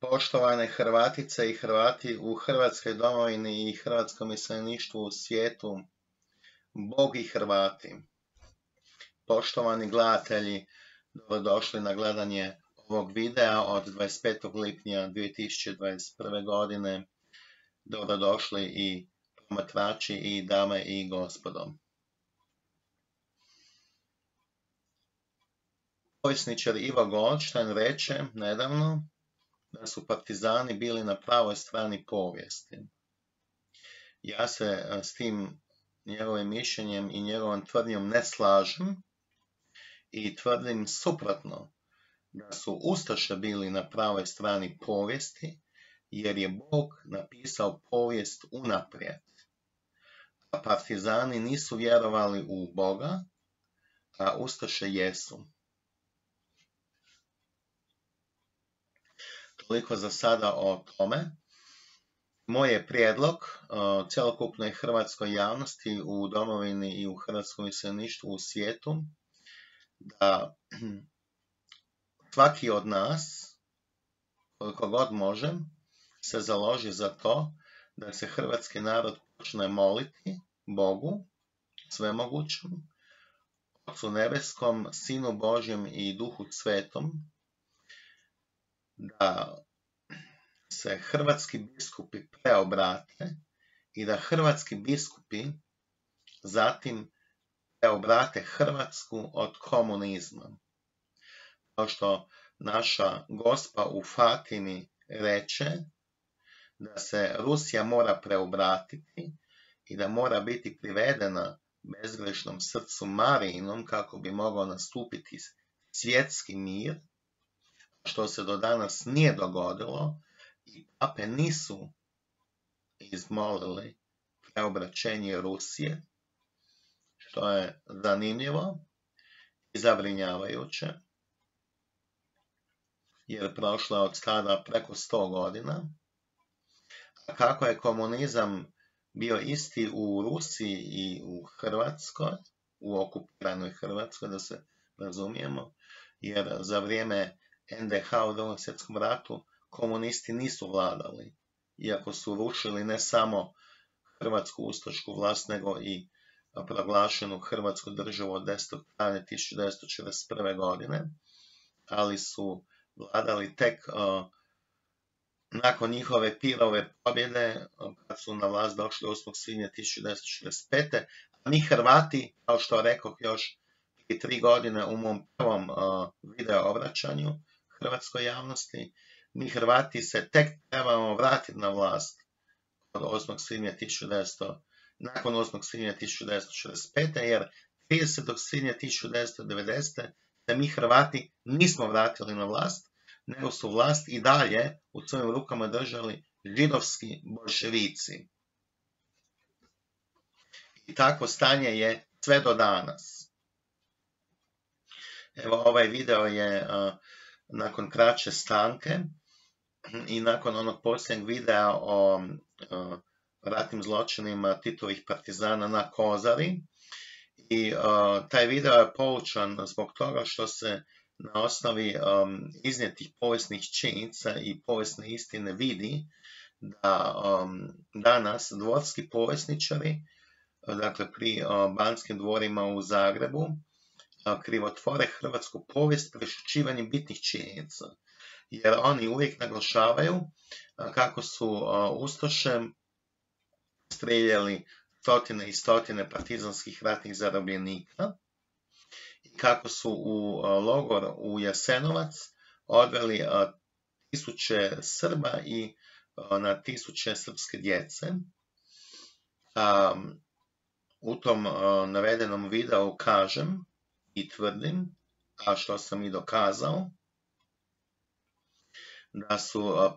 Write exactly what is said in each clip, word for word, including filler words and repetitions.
Poštovane Hrvatice i Hrvati u Hrvatskoj domovini i hrvatskom iseljeništvu u svijetu, Bog i Hrvati. Poštovani gledatelji, dobrodošli na gledanje ovog videa od dvadeset petog lipnja dvije tisuće dvadeset prve. godine. Dobrodošli i promatrači i dame i gospodo. Povjesničar Ivo Goldstein reče nedavno da su partizani bili na pravoj strani povijesti. Ja se s tim njegovim mišljenjem i njegovom tvrdnjom ne slažem i tvrdim suprotno, da su ustaše bili na pravoj strani povijesti, jer je Bog napisao povijest unaprijed. A partizani nisu vjerovali u Boga, a ustaše jesu. Toliko za sada o tome. Moj je prijedlog uh, cjelokupnoj hrvatskoj javnosti u domovini i u hrvatskom iseljeništvu u svijetu da svaki od nas, koliko god može, se založi za to da se hrvatski narod počne moliti Bogu, svemogućem, Ocu nebeskom, Sinu Božjem i Duhu Svetom, da se hrvatski biskupi preobrate i da hrvatski biskupi zatim preobrate Hrvatsku od komunizma. Kao što naša Gospa u Fatimi reče da se Rusija mora preobratiti i da mora biti privedena bezgrešnom srcu Marijinom kako bi mogao nastupiti svjetski mir, što se do danas nije dogodilo i pape nisu izmolili preobraćenje Rusije, što je zanimljivo i zabrinjavajuće, jer prošlo je od tada preko sto godina. A kako je komunizam bio isti u Rusiji i u Hrvatskoj, u okupiranoj Hrvatskoj, da se razumijemo, jer za vrijeme en de ha u Drugom svjetskom ratu komunisti nisu vladali, iako su rušili ne samo hrvatsku ustašku vlast, nego i proglašenu Hrvatsku državu od desetog travnja tisuću devetsto četrdeset prve. godine, ali su vladali tek uh, nakon njihove pirove pobjede, uh, kad su na vlast došli osmog svibnja tisuću devetsto četrdeset pete. A mi Hrvati, kao što rekoh još prije tri godine u mom prvom uh, video obraćanju hrvatskoj javnosti, mi Hrvati se tek trebamo vratiti na vlast od osmog svibnja tisuću devetsto, nakon osmog svibnja tisuću devetsto četrdeset pete. jer tridesetog svibnja tisuću devetsto devedesete. se mi Hrvati nismo vratili na vlast, nego su vlast i dalje u svojim rukama držali židovski boljševici. I takvo stanje je sve do danas. Evo, ovaj video je uh, nakon kraće stanke i nakon onog posljednjeg videa o uh, ratnim zločinima Titovih partizana na Kozari. I uh, taj video je poučan zbog toga što se na osnovi um, iznijetih povijesnih činjenica i povijesne istine vidi da um, danas dvorski povjesničari, dakle pri uh, Banskim dvorima u Zagrebu, uh, krivotvore hrvatsku povijest prešućivanjem bitnih činjenica. Jer oni uvijek naglašavaju uh, kako su uh, ustaše strijeljali stotine i stotine partizanskih ratnih zarobljenika i kako su u uh, logor u Jasenovac odveli uh, tisuće Srba i uh, na tisuće srpske djece. Um, u tom uh, navedenom videu kažem i tvrdim, a što sam i dokazao, da su uh,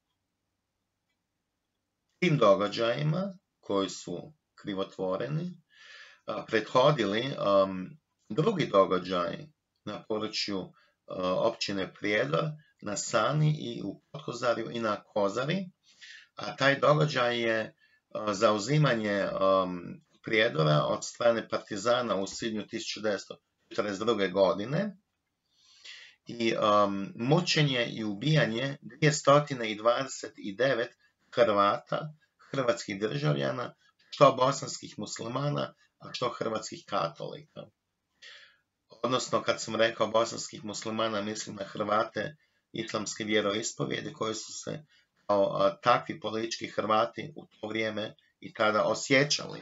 tim događajima koji su krivotvoreni uh, prethodili um, drugi događaj na području uh, općine Prijedor, na Sani i u Potkozarju i na Kozari, a taj događaj je uh, zauzimanje um, Prijedora od strane partizana u svibnju tisuću devetsto četrdeset druge. godine i um, mučenje i ubijanje dvjesto dvadeset devet Hrvata, hrvatskih državljana, što bosanskih muslimana, a što hrvatskih katolika. Odnosno, kad sam rekao bosanskih muslimana, mislim na Hrvate islamske vjeroispovijedi koji su se kao a, takvi politički Hrvati u to vrijeme i tada osjećali.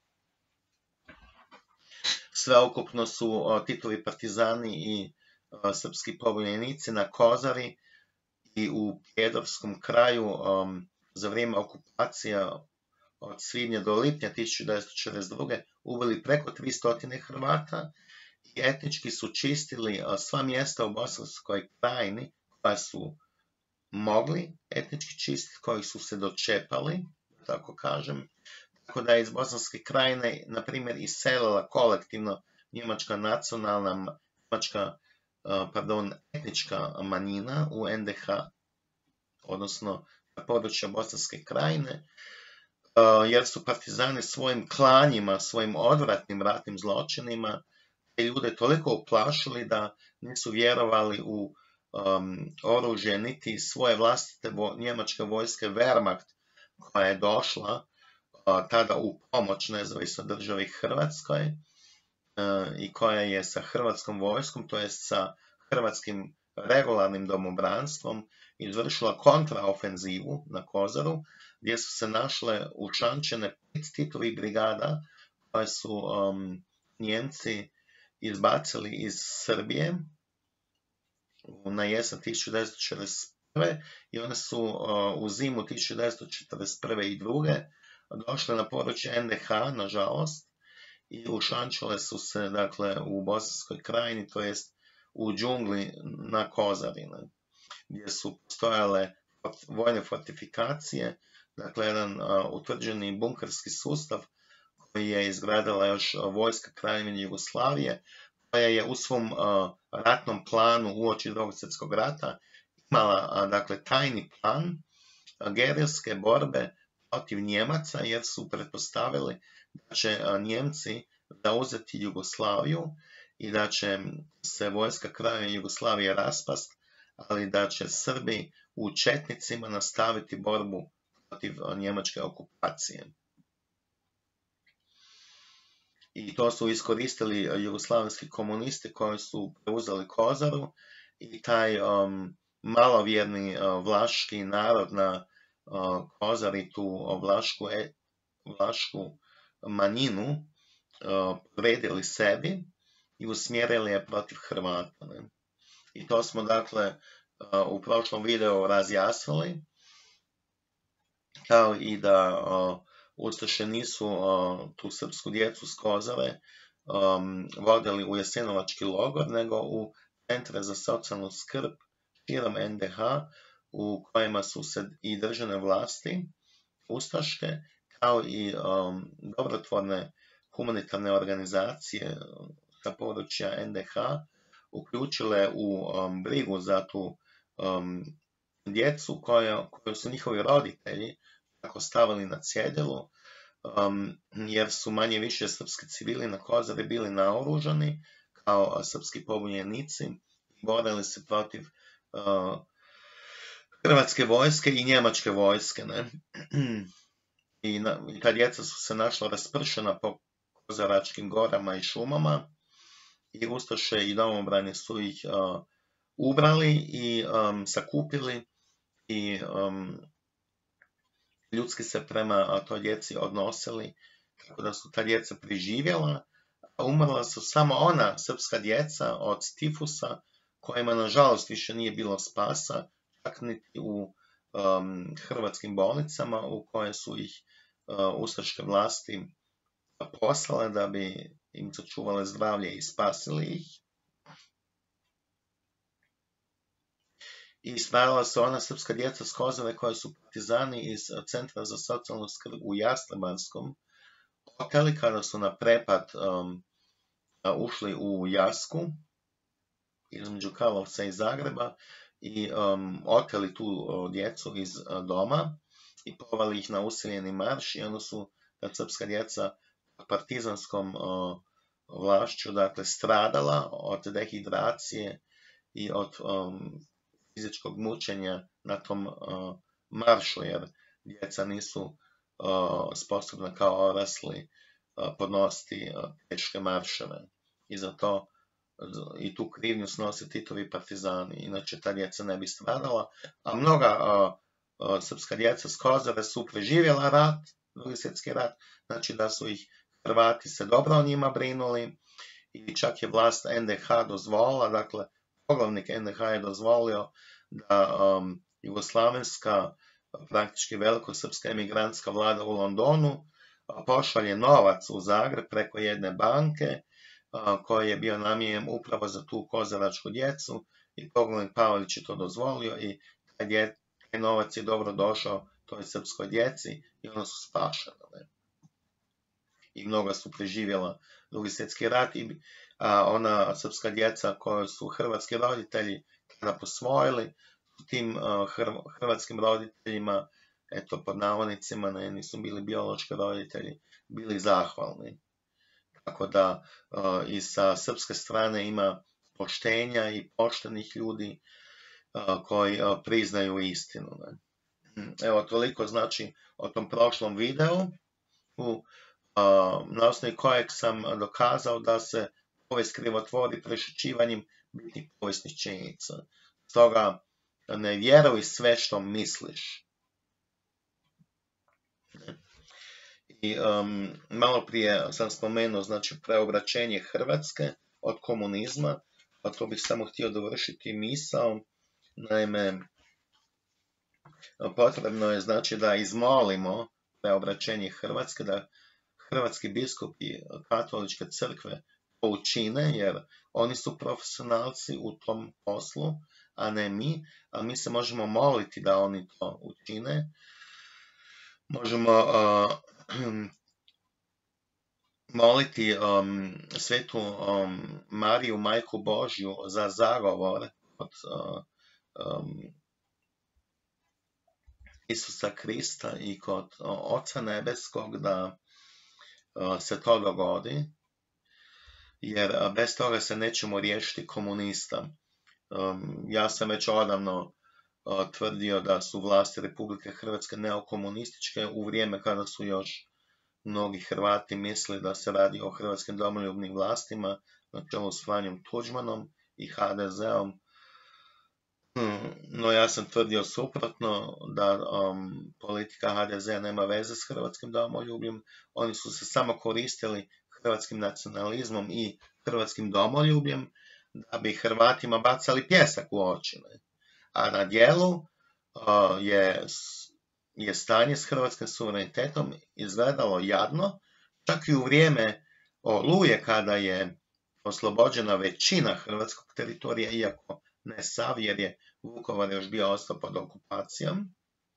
Sveukupno su a, Titovi partizani i a, srpski pobunjenici na Kozari i u Prijedorskom kraju um, za vrijeme okupacija od svibnja do lipnja tisuću devetsto četrdeset druge ubili preko tristo Hrvata i etnički su čistili uh, sva mjesta u Bosanskoj krajini koja su mogli etnički čistiti, kojih su se dočepali, tako kažem. Tako da je iz Bosanske krajine, na primjer, iselila kolektivno njemačka nacionalna, njemačka, uh, pardon, etnička manjina u en de ha, odnosno na područja Bosanske krajine, uh, jer su partizani svojim klanjima, svojim odvratnim ratnim zločinima te ljude toliko uplašili da nisu vjerovali u um, oružje niti svoje vlastite vo, njemačke vojske Wehrmacht koja je došla uh, tada u pomoć nezavisnoj državi Hrvatskoj uh, i koja je sa hrvatskom vojskom, to jest sa hrvatskim regularnim domobranstvom, izvršila kontraofenzivu na Kozaru, gdje su se našle ušančene pet Titovih brigada koje su um, Njemci izbacili iz Srbije na jesen tisuću devetsto četrdeset prve i one su uh, u zimu tisuću devetsto četrdeset prve i druge došle na područje en de ha, nažalost, i ušančile su se, dakle, u Bosanskoj krajini, to jest u džungli na Kozarine, gdje su postojale vojne fortifikacije, dakle jedan uh, utvrđeni bunkerski sustav koji je izgradila još vojska Kraljevine Jugoslavije, koja je u svom uh, ratnom planu uoči Drugog svjetskog rata imala uh, dakle tajni plan uh, gerilske borbe protiv Njemaca, jer su pretpostavili da će uh, Njemci zauzeti Jugoslaviju i da će se vojska Kraljevine Jugoslavije raspast, ali da će Srbi u četnicima nastaviti borbu protiv njemačke okupacije. I to su iskoristili jugoslavenski komunisti koji su preuzeli Kozaru i taj um, malovjerni uh, vlaški narod na uh, Kozari, tu uh, vlašku, e, vlašku manjinu, uh, predili sebi i usmjerili je protiv Hrvata. Ne? I to smo, dakle, uh, u prošlom videu razjasnili, kao i da uh, Ustaše nisu uh, tu srpsku djecu s Kozare um, vodili u jasenovački logor, nego u centre za socijalnu skrb širom en de ha, u kojima su se i državne vlasti ustaške, kao i um, dobrotvorne humanitarne organizacije sa područja en de ha uključile u um, brigu za tu um, djecu koje, koje su njihovi roditelji tako stavili na cjedilu, um, jer su manje više srpski civili na Kozari bili naoružani kao srpski pobunjenici i borili se protiv uh, hrvatske vojske i njemačke vojske. Ne? I, na, I ta djeca su se našla raspršena po kozaračkim gorama i šumama i ustaše i domobrani su ih uh, ubrali i um, sakupili i um, ljudski se prema toj djeci odnosili, tako da su ta djeca preživjela, a umrla su samo ona srpska djeca od tifusa, kojima nažalost više nije bilo spasa, čak niti u um, hrvatskim bolnicama u koje su ih uh, ustaške vlasti poslale da bi im sačuvale zdravlje i spasili ih. I stvarala se ona srpska djeca s Kozare koja su partizani iz Centra za socijalnu skrb u Jastrebarskom oteli kada su na prepad um, ušli u Jasku između Karlovca i Zagreba i um, oteli tu uh, djecu iz uh, doma i povali ih na usiljeni marš i onda su ta srpska djeca partizanskom uh, vlašću, dakle, stradala od dehidracije i od um, fizičkog mučenja na tom uh, maršu, jer djeca nisu uh, sposobna kao odrasli uh, podnositi uh, teške marševe. I za to i tu krivnju snose Titovi partizani, inače ta djeca ne bi stradala, a mnoga uh, uh, srpska djeca s Kozare su preživjela rat, Drugi svjetski rat, znači da su ih Hrvati se dobro o njima brinuli i čak je vlast en de ha dozvolila, dakle poglavnik en de ha je dozvolio da um, jugoslavenska, praktički velikosrpska emigrantska vlada u Londonu pošalje novac u Zagreb preko jedne banke koji je bio namijenjen upravo za tu kozaračku djecu i poglavnik Pavelić je to dozvolio i taj, dje, taj novac je dobro došao toj srpskoj djeci i ona su spašena. Ne? I mnoga su preživjela Drugi svjetski rat i a, ona srpska djeca koju su hrvatski roditelji tada posvojili, tim a, hr, hrvatskim roditeljima, eto pod navodnicima, ne, nisu bili biološki roditelji, bili zahvalni. Tako da uh, i sa srpske strane ima poštenja i poštenih ljudi uh, koji uh, priznaju istinu. Ne? Evo toliko znači o tom prošlom videu, u, uh, na osnovi kojeg sam dokazao da se povijest krivotvori prešućivanjem bitnih povijesnih činjenica. Stoga ne vjeruj sve što misliš. Ne? I um, malo prije sam spomenuo znači preobraćenje Hrvatske od komunizma, a to bih samo htio dovršiti misao. Naime, potrebno je znači da izmolimo preobraćenje Hrvatske, da hrvatski biskupi katoličke crkve to učine, jer oni su profesionalci u tom poslu, a ne mi, a mi se možemo moliti da oni to učine. Možemo uh, moliti um, svetu um, Mariju, Majku Božju, za zagovor od uh, um, Isusa Krista i kod uh, Oca Nebeskog da uh, se to dogodi, jer uh, bez toga se nećemo riješiti komunista. Um, ja sam već odavno uh, tvrdio da su vlasti Republike Hrvatske neokomunističke u vrijeme kada su još mnogi Hrvati mislili da se radi o hrvatskim domoljubnim vlastima na čelu s Franjom Tuđmanom i ha de zeom. Hmm, no ja sam tvrdio suprotno, da um, politika ha de zea nema veze s hrvatskim domoljubljem. Oni su se samo koristili hrvatskim nacionalizmom i hrvatskim domoljubljem da bi Hrvatima bacali pjesak u oči. A na dijelu uh, je, je stanje s hrvatskim suverenitetom izgledalo jadno, čak i u vrijeme Oluje kada je oslobođena većina hrvatskog teritorija, iako ne sav, jer je Vukovar još bio ostao pod okupacijom.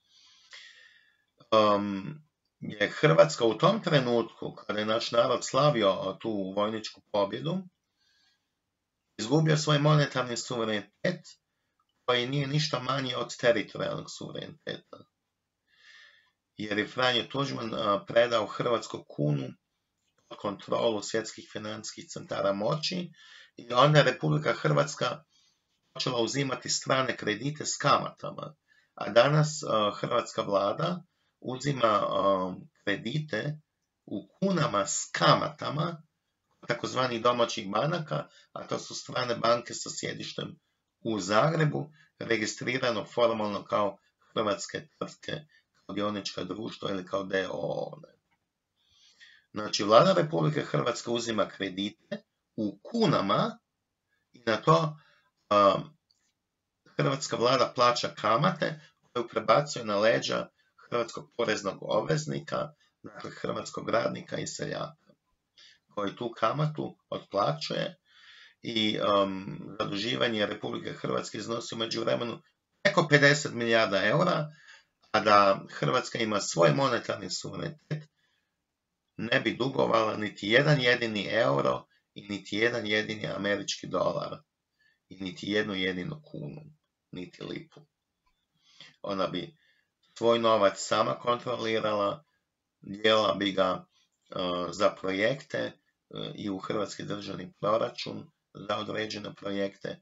Um, je Hrvatska u tom trenutku, kada je naš narod slavio tu vojničku pobjedu, izgubio svoj monetarni suverenitet, koji nije ništa manji od teritorijalnog suvereniteta. Jer je Franjo Tuđman predao hrvatsku kunu pod kontrolu svjetskih financijskih centara moći i onda je Republika Hrvatska počela uzimati strane kredite s kamatama. A danas uh, hrvatska vlada uzima uh, kredite u kunama s kamatama takozvanih domaćih banaka, a to su strane banke sa sjedištem u Zagrebu, registrirano formalno kao hrvatske tvrtke, kao dionička društva ili kao de o o. Znači, vlada Republike Hrvatske uzima kredite u kunama i na to um, hrvatska vlada plaća kamate koju prebacuje na leđa hrvatskog poreznog obveznika, dakle hrvatskog radnika i seljaka, koji tu kamatu otplaćuje i um, zaduživanje Republike Hrvatske iznosi u međuvremenu preko pedeset milijarda eura, a da Hrvatska ima svoj monetarni suverenitet, ne bi dugovala niti jedan jedini euro i niti jedan jedini američki dolar i niti jednu jedinu kunu, niti lipu. Ona bi svoj novac sama kontrolirala, dijela bi ga uh, za projekte uh, i u hrvatski državni proračun za određene projekte.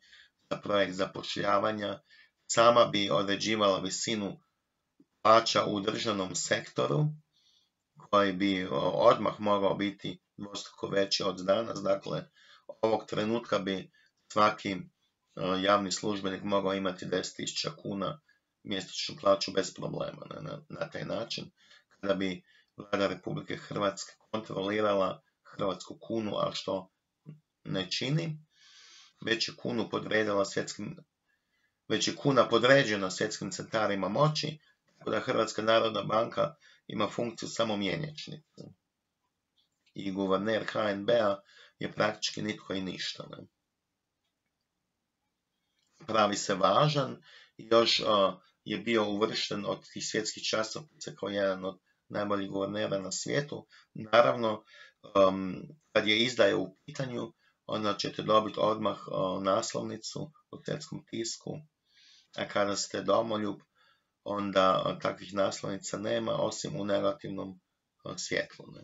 za projekt zapošljavanja, sama bi određivala visinu plaća u državnom sektoru, koji bi odmah mogao biti dvostruko veći od danas. Dakle, ovog trenutka bi svaki javni službenik mogao imati deset tisuća kuna mjesečnu plaću bez problema na, na taj način. Kada bi Vlada Republike Hrvatske kontrolirala hrvatsku kunu, a što ne čini, već je kunu podredila svjetskim, već je kuna podređena svjetskim centarima moći, tako da Hrvatska narodna banka ima funkciju samo mjenjačnice. I guverner H N B-a je praktički nitko i ništa. Ne? Pravi se važan i još uh, je bio uvršten od tih svjetskih časopisa kao jedan od najboljih guvernera na svijetu. Naravno, um, kad je izdaja u pitanju, onda ćete dobiti odmah uh, naslovnicu u svjetskom tisku, a kada ste domoljub, onda uh, takvih naslovnica nema, osim u negativnom uh, svjetlu. Ne?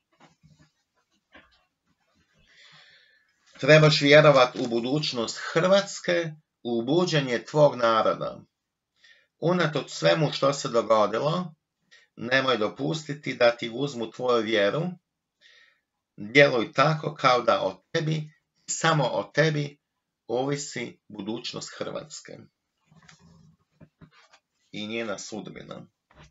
Trebaš vjerovati u budućnost Hrvatske, u buđenje tvog naroda. Unatoč svemu što se dogodilo, nemoj dopustiti da ti uzmu tvoju vjeru. Djeluj tako kao da o tebi, samo o tebi, ovisi budućnost Hrvatske i njena sudbina.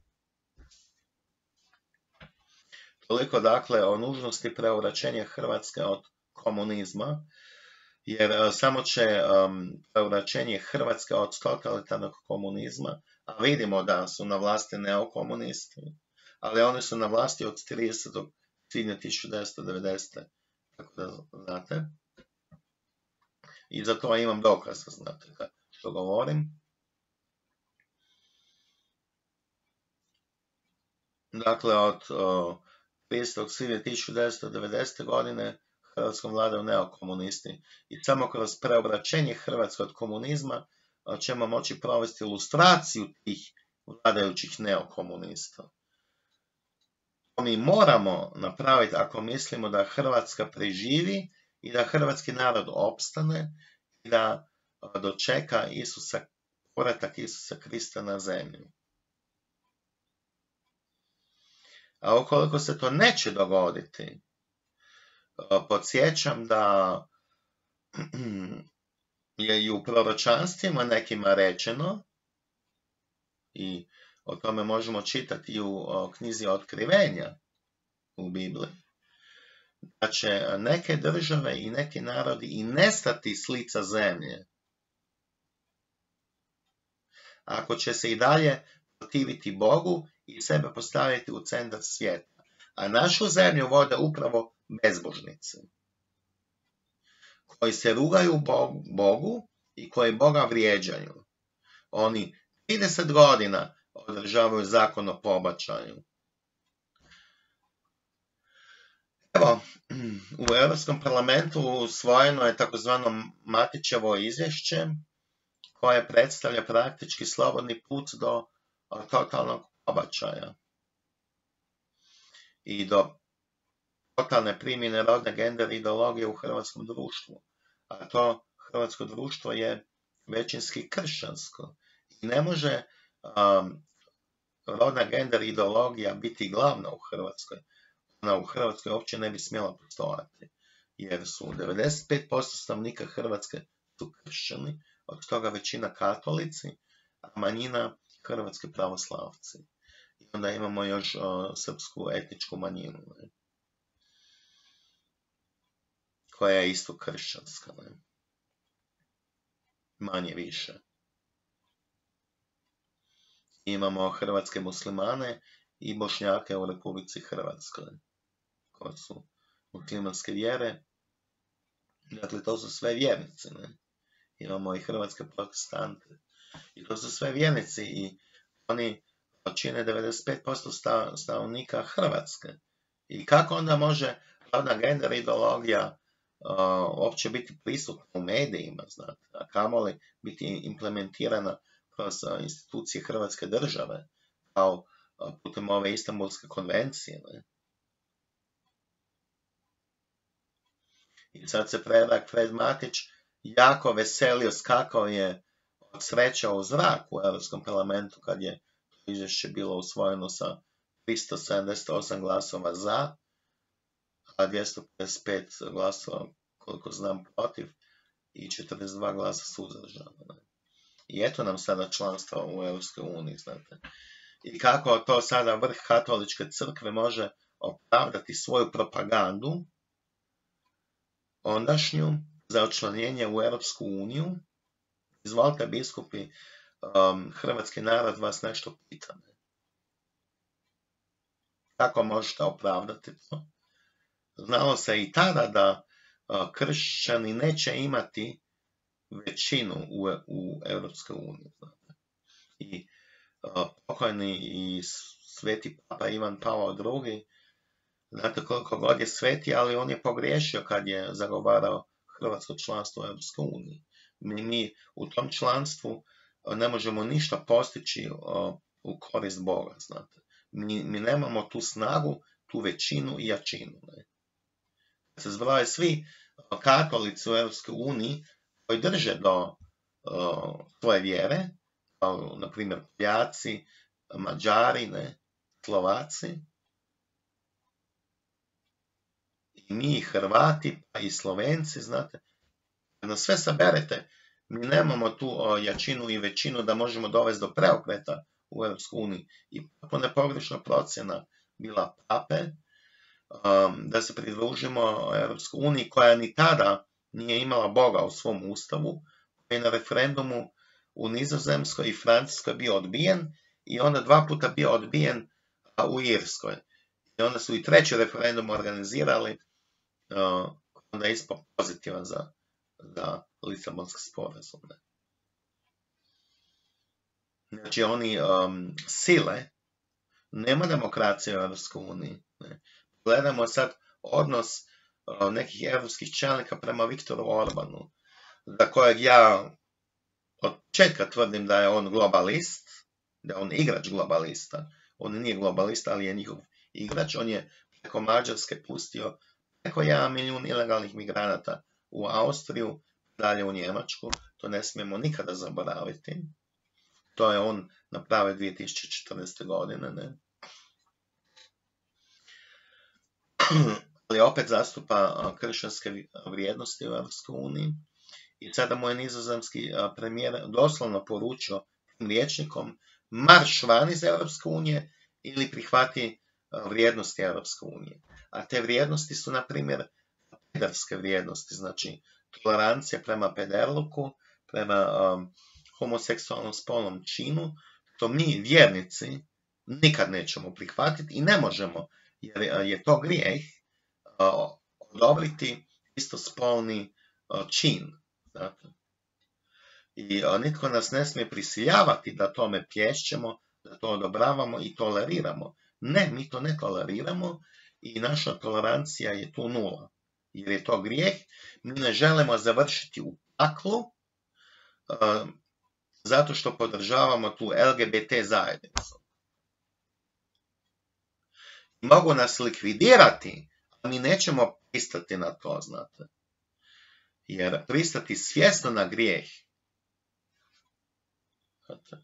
Toliko dakle o nužnosti preobraćenja Hrvatske od komunizma, jer samo će um, preobraćenje Hrvatske od totalitarnog komunizma, a vidimo da su na vlasti neokomunisti, ali oni su na vlasti od tridesetog svibnja tisuću devetsto devedesete. Tako da znate. I za to imam dokaza, znate što govorim. Dakle, od uh, tridesetog svibnja tisuću devetsto devedesete. godine Hrvatskom vladaju neokomunisti. I samo kroz preobraćenje Hrvatske od komunizma ćemo moći provesti ilustraciju tih vladajućih neokomunista. To mi moramo napraviti ako mislimo da Hrvatska preživi i da hrvatski narod opstane i da dočeka Isusa, povratak Isusa Krista na zemlju. A ukoliko se to neće dogoditi, podsjećam da je i u proročanstvima nekima rečeno, i o tome možemo čitati i u knjizi Otkrivenja u Bibliji, da će neke države i neki narodi i nestati s lica zemlje, ako će se i dalje protiviti Bogu i sebe postaviti u centar svijeta. A našu zemlju vode upravo bezbožnici, koji se rugaju Bogu i koji Boga vrijeđaju. Oni trideset godina održavaju zakon o pobačaju. Evo, u Europskom parlamentu usvojeno je takozvano Matićevo izvješće, koje predstavlja praktički slobodni put do totalnog pobačaja i do totalne primjene rodne gender ideologije u hrvatskom društvu. A to hrvatsko društvo je većinski kršćansko. I ne može um, rodna gender ideologija biti glavna u Hrvatskoj. Ona u Hrvatskoj uopće ne bi smjela postojati. Jer su devedeset pet posto stanovnika Hrvatske su kršćani, od toga većina katolici, a manjina hrvatski pravoslavci. I onda imamo još uh, srpsku etničku manjinu, ne? Koja je isto kršćanska, ne? Manje više. Imamo hrvatske muslimane i bošnjake u Republici Hrvatskoj, koji su muslimanske vjere. Dakle, to su sve vjernici, ne? Imamo i hrvatske protestante. I to su sve vjernici i oni čine devedeset pet posto stanovnika Hrvatske. I kako onda može rodna gender ideologija uh, uopće biti prisutna u medijima, znate, a kamoli biti implementirana kroz uh, institucije Hrvatske države, kao uh, putem ove Istanbulske konvencije, ne? I sad se Predrag Fred Matić jako veselio, skakao je od sreća u zrak u Europskom parlamentu kad je to izvješće bilo usvojeno sa tristo sedamdeset osam glasova za, a dvjesto pedeset pet glasova, koliko znam, protiv i četrdeset dva glasa suzdržana. I eto nam sada članstvo u Europskoj uniji, znate. I kako to sada vrh katoličke crkve može opravdati svoju propagandu ondašnju za učlanjenje u Europsku uniju. Izvolite, biskupi, um, hrvatski narod vas nešto pita. Kako možete opravdati to? Znalo se i tada da uh, kršćani neće imati većinu u, u Europskoj uniji. Znate. I uh, pokojni i sveti papa Ivan Pavao drugi, znate koliko god je sveti, ali on je pogriješio kad je zagovarao hrvatsko članstvo u Europskoj uniji. Mi, mi u tom članstvu ne možemo ništa postići uh, u korist Boga, znate. Mi, mi nemamo tu snagu, tu većinu i jačinu. Ne? Se zbroje svi uh, katolici u Europskoj uniji koji drže do uh, svoje vjere, kao na primjer Poljaci, Mađari, ne, Slovaci, i mi Hrvati, pa i Slovenci, znate, na sve saberete, mi nemamo tu o, jačinu i većinu da možemo dovesti do preokreta u Europskoj uniji. I potpuno pogrešna procjena bila pape um, da se pridružimo Europskoj uniji koja ni tada nije imala Boga u svom ustavu, koji je na referendumu u Nizozemskoj i Francuskoj bio odbijen i onda dva puta bio odbijen a, u Irskoj. I onda su i treći referendum organizirali, uh, onda je ispao pozitivan za, za Lisabonski sporazum. Ne? Znači oni um, sile, nema demokracije u Europskoj uniji. Ne? Gledamo sad odnos uh, nekih europskih čelnika prema Viktoru Orbanu, za kojeg ja od početka tvrdim da je on globalist, da je on igrač globalista. On nije globalista, ali je njihov igrač. On je preko Mađarske pustio preko jedan milijun ilegalnih migranata u Austriju, dalje u Njemačku. To ne smijemo nikada zaboraviti. To je on napravio dvije tisuće četrnaeste. godine. Ne? Ali opet zastupa kršćanske vrijednosti u Europskoj uniji. I sada mu je nizozemski premijer doslovno poručio tim liječnikom marš van iz Europske unije ili prihvati vrijednosti Europske unije. A te vrijednosti su, na primjer, pederske vrijednosti, znači tolerancija prema pederluku, prema um, homoseksualnom spolnom činu, to mi, vjernici, nikad nećemo prihvatiti i ne možemo, jer je to grijeh uh, odobriti istospolni uh, čin. Znate. I uh, nitko nas ne smije prisiljavati da tome plješćemo, da to odobravamo i toleriramo. Ne, mi to ne toleriramo i naša tolerancija je tu nula. Jer je to grijeh, mi ne želimo završiti u paklu uh, zato što podržavamo tu L G B T zajednicu. Mogu nas likvidirati, a mi nećemo pristati na to, znate. Jer pristati svjesno na grijeh. Znate.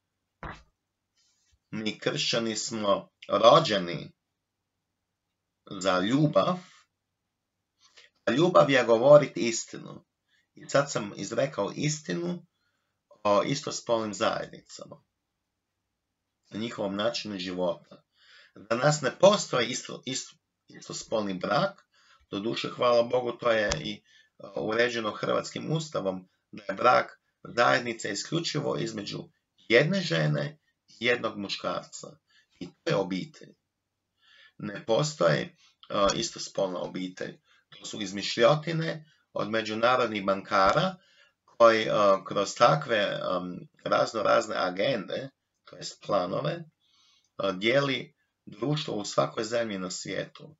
Mi kršćani smo rođeni za ljubav, a ljubav je govoriti istinu. I sad sam izrekao istinu o istospolnim zajednicama, o njihovom načinu života. Za nas ne postoji isto, isto, istospolni brak, doduše, hvala Bogu, to je i uređeno Hrvatskim ustavom, da je brak zajednica isključivo između jedne žene i jednog muškarca. I to je obitelj. Ne postoji uh, istospolna obitelj. To su izmišljotine od međunarodnih bankara koji uh, kroz takve um, razno razne agende, to jest planove, uh, dijeli društvo u svakoj zemlji na svijetu.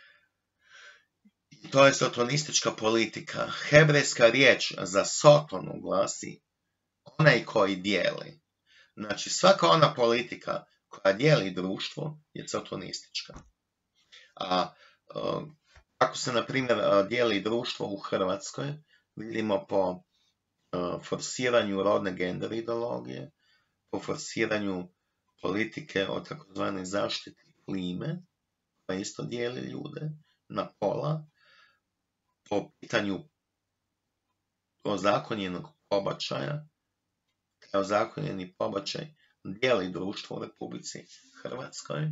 I to je sotonistička politika. Hebrejska riječ za sotonu glasi onaj koji dijeli. Znači svaka ona politika koja dijeli društvo je sotonistička. A uh, ako se, na primjer, dijeli društvo u Hrvatskoj, vidimo po uh, forsiranju rodne gender ideologije, po forsiranju politike o takozvanoj zaštiti klime, koja isto dijeli ljude na pola, po pitanju ozakonjenog pobačaja, taj ozakonjeni pobačaj dijeli društvo u Republici Hrvatskoj.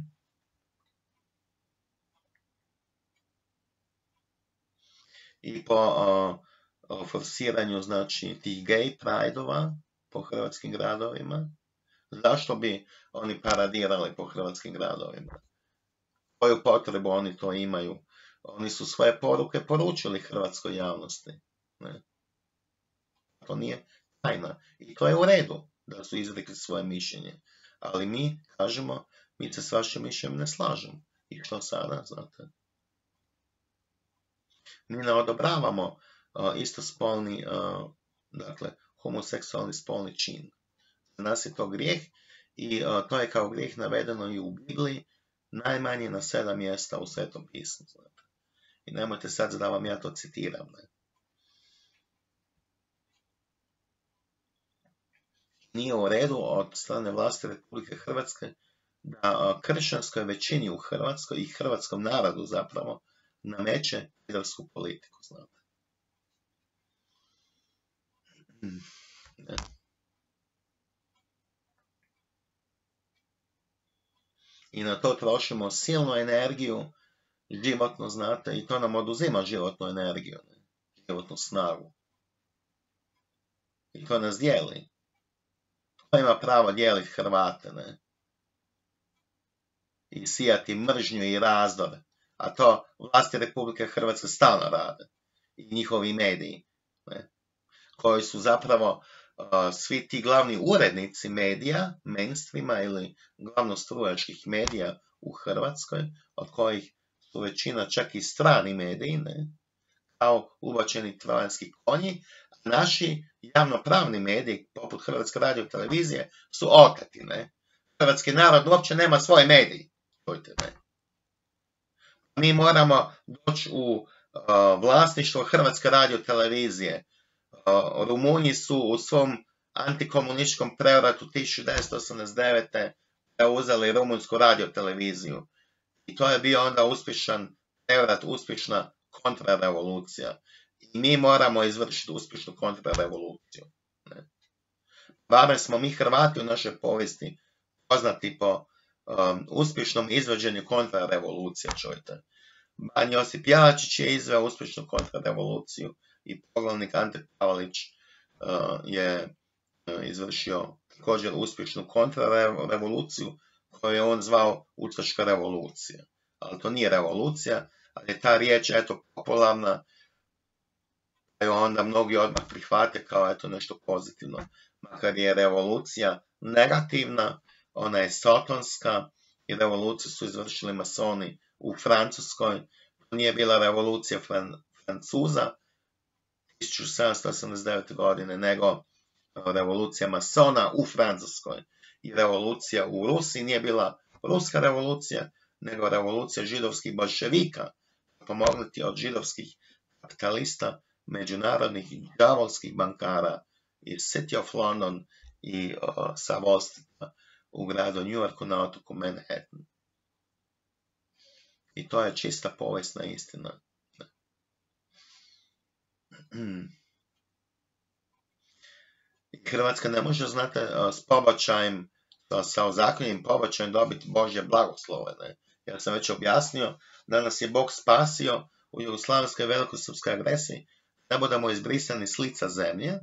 I po uh, forsiranju, znači, tih gay pride-ova po hrvatskim gradovima. Zašto bi oni paradirali po hrvatskim gradovima? Koju potrebu oni to imaju? Oni su svoje poruke poručili hrvatskoj javnosti. Ne? To nije tajna. I to je u redu da su izrekli svoje mišljenje. Ali mi kažemo, mi se s vašim mišljenjem ne slažemo. I što sada, znate? Mi ne odobravamo uh, istospolni, uh, dakle, homoseksualni spolni čin. Za nas je to grijeh i uh, to je kao grijeh navedeno i u Bibliji, najmanje na sedam mjesta u Svetom pismu. Znate. I nemojte sad da vam ja to citiram. Ne? Nije u redu od strane vlasti Republike Hrvatske da uh, kršćanskoj većini u Hrvatskoj i hrvatskom narodu zapravo nameće pedersku politiku, znate. Ne. I na to trošimo silnu energiju, životno, znate, i to nam oduzima životnu energiju, ne? Životnu snagu. I to nas dijeli. To ima pravo dijeliti Hrvate, ne? I sijati mržnju i razdor. A to vlasti Republike Hrvatske stalno rade. I njihovi mediji. Ne? Koji su zapravo uh, svi ti glavni urednici medija, mainstreama ili glavnostrujačkih medija u Hrvatskoj, od kojih su većina čak i strani mediji, ne? Kao ubačeni trojanski konji, a naši javnopravni mediji, poput Hrvatske radiotelevizije, su oteti. Ne? Hrvatski narod uopće nema svoje mediji. Čujte, ne? Mi moramo doći u uh, vlasništvo Hrvatske radiotelevizije. Uh, Rumunji su u svom antikomunističkom prevratu tisuću devetsto osamdeset devete. preuzeli rumunjsku radioteleviziju. I to je bio onda uspješan prevrat, uspješna kontrarevolucija. I mi moramo izvršiti uspješnu kontrarevoluciju. Ne? Barem smo mi Hrvati u našoj povijesti poznati po um, uspješnom izvođenju kontrarevolucije, čujte. Ban Josip Jelačić je izveo uspješnu kontrarevoluciju i poglavnik Ante Pavelić uh, je uh, izvršio također uspješnu kontrarevoluciju koju je on zvao ustaška revolucija. Ali to nije revolucija, ali je ta riječ, eto, popularna, pa onda mnogi odmah prihvate kao, eto, nešto pozitivno. Makar je revolucija negativna, ona je sotonska i revoluciju su izvršili masoni u Francuskoj. To nije bila revolucija Fran- Francuza tisuću sedamsto osamdeset devete. godine, nego revolucija masona u Francuskoj. I revolucija u Rusiji nije bila ruska revolucija, nego revolucija židovskih bolševika, pomognuti od židovskih kapitalista, međunarodnih i đavolskih bankara iz City of London i uh, sa Wall Streeta u gradu New Yorku na otoku Manhattan. I to je čista povijesna istina. Hrvatska ne može, znate, s pobačajem, sa ozakonjenim pobačajem dobiti Božje blagoslove. Ne? Ja sam već objasnio da nas je Bog spasio u jugoslavenskoj velikosrpskoj agresiji, da budemo izbrisani s lica zemlje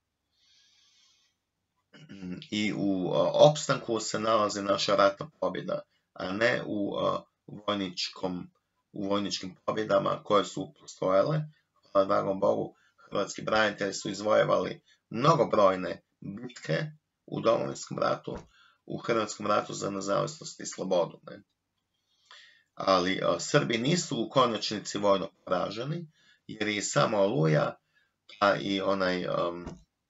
i u opstanku se nalazi naša ratna pobjeda, a ne u vojničkom, u vojničkim pobjedama koje su postojale. Hvala dragom Bogu, hrvatski branitelji su izvojevali mnogobrojne bitke u Domovinskom ratu, u Hrvatskom ratu za nezavisnost i slobodu. Ne? Ali a, Srbi nisu u konačnici vojno poraženi, jer je samo Oluja, a i onaj, um,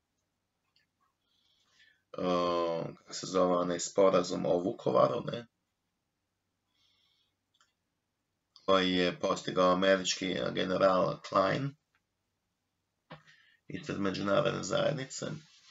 um, kako se zove, onaj sporazum o Vukovaru, ne? Koji je postigao američki general Klein, ispred međunarodne zajednice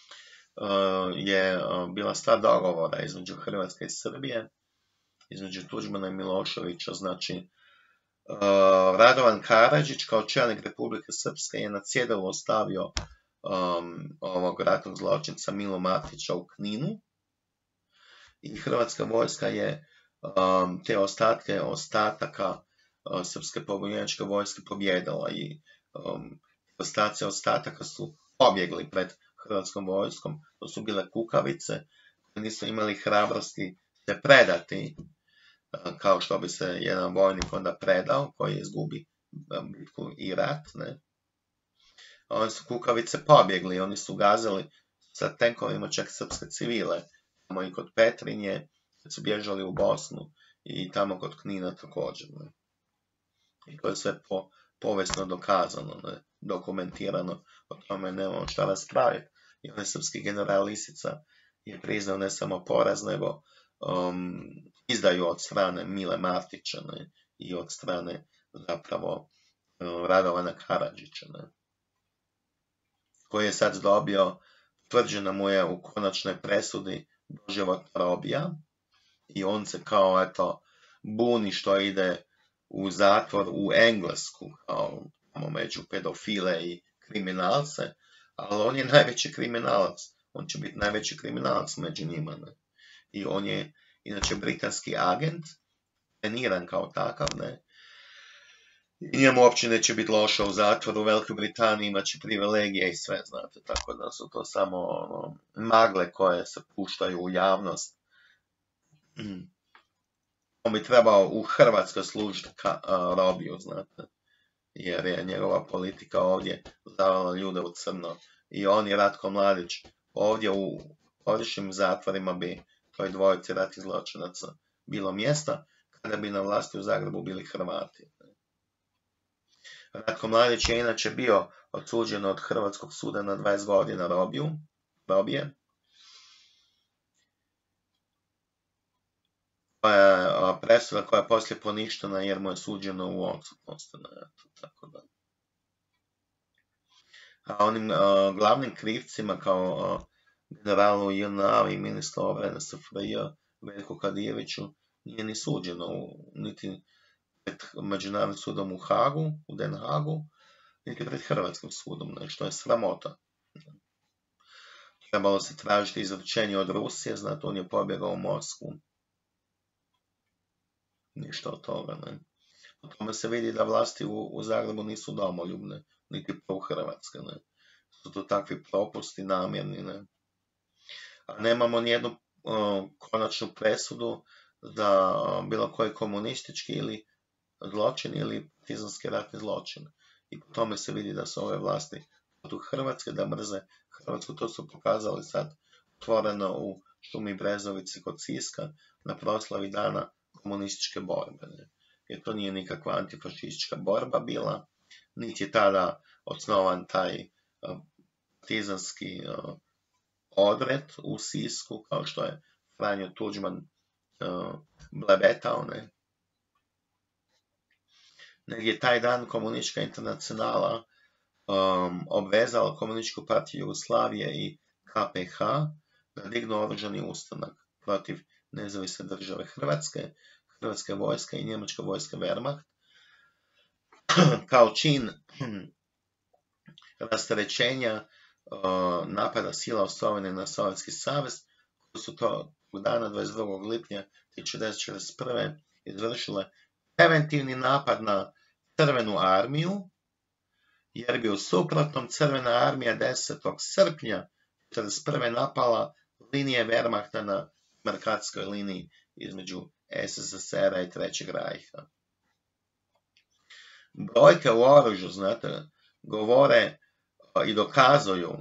je bila stvar dogovora između Hrvatske i Srbije, između Tuđmana i Miloševića. Znači, Radovan Karadžić kao čelnik Republike Srpske je na cjedilu ostavio um, ovog ratnog zločinca Milu Matića u Kninu i hrvatska vojska je um, te ostatke ostataka uh, srpske pobunjeničke vojske pobjedila i um, ostaci ostataka su pobjegli pred hrvatskom vojskom. To su bile kukavice koje nisu imali hrabrosti se predati kao što bi se jedan vojnik onda predao koji izgubi bitku i rat. Ne? Oni su kukavice pobjegli, oni su gazili sa tenkovima čak srpske civile, tamo i kod Petrinje, kad su bježali u Bosnu i tamo kod Knina također. Ne? I to je sve po, povijesno dokazano, ne? Dokumentirano, o tome nemamo šta raspraviti. I onaj srpski general Lisica je priznao ne samo poraz, nego um, izdaju od strane Mile Martića, ne? I od strane zapravo um, Radovana Karadžića, ne? Koji je sad dobio, tvrđena mu je u konačnoj presudi doživotna robija i on se kao eto buni što ide u zatvor u Englesku, kao tamo među pedofile i kriminalce, ali on je najveći kriminalac, on će biti najveći kriminalac među njima, ne? I on je inače britanski agent, treniran kao takav, ne? I njemu uopće neće biti loše u zatvoru, u Velikoj Britaniji imaće privilegije i sve, znate, tako da su to samo ono, magle koje se puštaju u javnost. On bi trebao u Hrvatskoj služiti ka, uh, robiju, znate, jer je njegova politika ovdje zavala ljude u crno. I on i Ratko Mladić ovdje u ovdješnjim zatvorima bi toj dvojici ratnih zločinaca bilo mjesta kada bi na vlasti u Zagrebu bili Hrvati. Ratko Mladić je inače bio odsuđen od Hrvatskog suda na dvadeset godina robiju, robije. Koja presuda koja je poslije poništena jer mu je suđeno u odsutnosti. Tako da. A onim uh, glavnim krivcima kao uh, generalu J N A i ministru obrane S F R J Veljku Kadijeviću nije ni suđeno u, niti pred Međunarodnim sudom u Hagu, u Den Hagu, niti pred Hrvatskim sudom, ne, što je sramota. Trebalo se tražiti izručenje od Rusije, znate, on je pobjegao u Moskvu. Ništa od toga, ne. Po tome se vidi da vlasti u, u Zagrebu nisu domoljubne, niti pro-hrvatske, ne. Su to takvi propusti namjerni, ne. A nemamo nijednu uh, konačnu presudu za uh, bilo koji komunistički ili zločin ili partizanski ratni zločin. I po tome se vidi da su ove vlasti protiv Hrvatske, da mrze Hrvatsku. To su pokazali sad otvoreno u Šumi Brezovici kod Siska na proslavi dana komunističke borbe. Ne? Jer to nije nikakva antifašistička borba bila, niti je tada osnovan taj uh, partizanski uh, odred u Sisku, kao što je Franjo Tuđman uh, blebetao, ne? Nego je taj dan komunistička internacionala um, obvezala Komunističku partiju Jugoslavije i K P H da dignu oružani ustanak protiv nezavisne države Hrvatske, Hrvatske vojske i Njemačke vojske Wehrmacht, kao čin rasterećenja uh, napada sila osovine na Sovjetski savez, koji su to dana dvadeset drugog lipnja tisuću devetsto četrdeset prve izvršile preventivni napad na Crvenu armiju, jer bi u suprotnom Crvena armija desetog srpnja četrdeset prve napala linije Wehrmachta na markacijskoj liniji između S S S R-a i Trećeg rajha. Brojke u oružju, znate, govore i dokazuju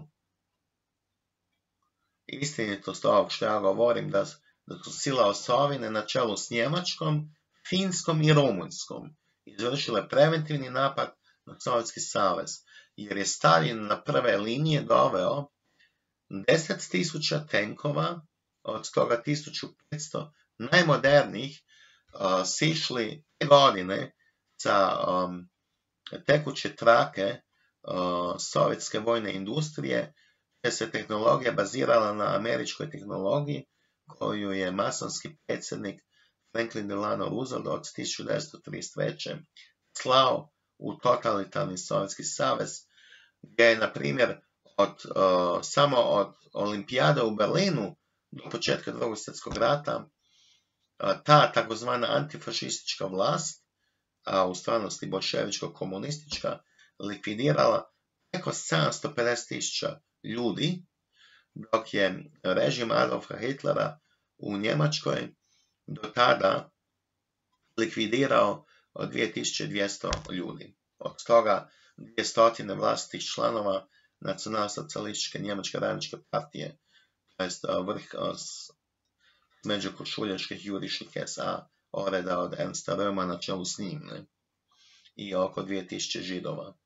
istinitost ovog što ja govorim, da, da su sila osovine na čelu s Njemačkom, Finskom i Rumunjskom izvršile preventivni napad na Sovjetski savez, jer je Stalin na prve linije doveo deset tisuća tenkova, od toga tisuću petsto najmodernijih, uh, sišli te godine sa um, tekuće trake uh, sovjetske vojne industrije, gdje se tehnologija bazirala na američkoj tehnologiji, koju je masonski predsjednik Franklin Delano Roosevelt od tisuću devetsto trideset treće slao u totalitarni Sovjetski savez, gdje je, na primjer, od, uh, samo od olimpijade u Berlinu do početka Drugog svjetskog rata uh, ta takozvana antifašistička vlast, a u stvarnosti bolševičko-komunistička, likvidirala preko sedamsto pedeset tisuća ljudi, dok je režim Adolfa Hitlera u Njemačkoj do tada likvidirao dvije tisuće dvjesto ljudi. Od toga dvjesto vlastitih članova nacionalsocijalističke Njemačke radničke partije, to jest vrh međukošuljaških jurišnih es a oreda od Ernsta Röhma na čelu s njim, ne? I oko dvije tisuće židova.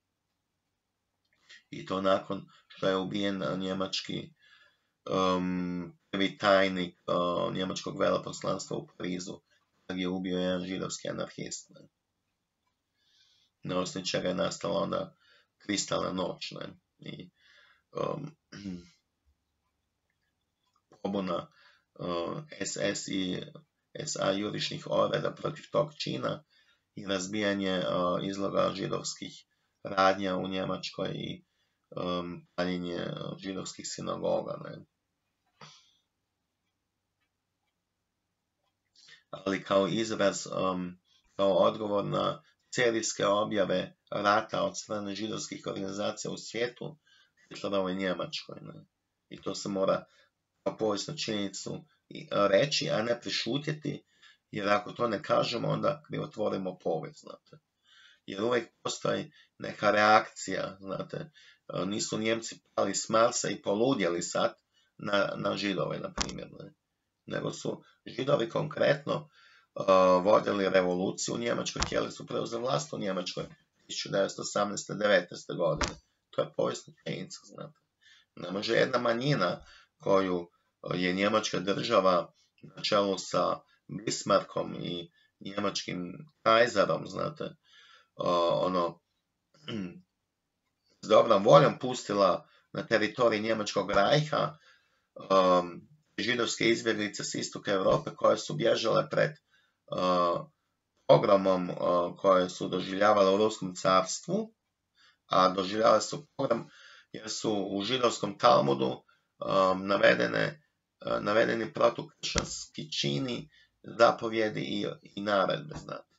I to nakon što je ubijen njemački um, prvi tajnik uh, njemačkog veleposlanstva u Parizu, kad je ubio jedan židovski anarhist. Ne? Na osnovi čega je nastala onda kristalna noć. Ne? I um, pobuna uh, es es i es a jurišnih oreda protiv tog čina i razbijanje uh, izloga židovskih radnja u Njemačkoj i um, paljenje židovskih sinagoga. Ne? Ali kao izraz, um, kao odgovor na serijske objave rata od strane židovskih organizacija u svijetu, Hitlerovoj Njemačkoj. Ne? I to se mora kao povijesnu činjenicu reći, a ne prešutjeti, jer ako to ne kažemo, onda krivotvorimo povijest, znate. Jer uvijek postoji neka reakcija, znate. Nisu Njemci pali s Marsa i poludjeli sad na, na židove, na primjer. Ne? Nego su židovi konkretno uh, vodili revoluciju u Njemačkoj, htjeli su preuzeti vlast u Njemačkoj tisuću devetsto osamnaeste devetnaeste godine. To je povijesna činjenica, znate. Ne može jedna manjina koju je njemačka država na čelu sa Bismarckom i njemačkim kajzarom, znate, uh, ono, s dobrom voljom pustila na teritoriji njemačkog rajha um, židovske izbjeglice s istoka Europe koje su bježale pred uh, pogromom uh, koje su doživljavale u Ruskom carstvu, a doživljavale su pogrom jer su u židovskom Talmudu um, navedene, uh, navedeni protukršćanski čini, zapovjedi i, i naredbe, znate.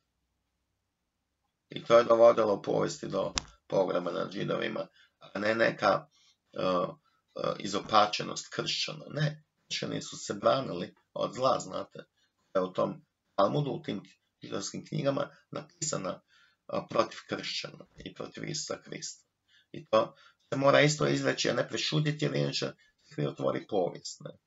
I to je dovodilo u povijesti do pogroma nad židovima, a ne neka uh, uh, izopačenost kršćana. Ne, kršćani su se branili od zla, znate. Je u tom Talmudu, u tim židovskim knjigama napisana uh, protiv kršćana i protiv Isusa Krista. I to se mora isto izreći, a ne prešutiti, jer inače krivotvori povijest. Ne?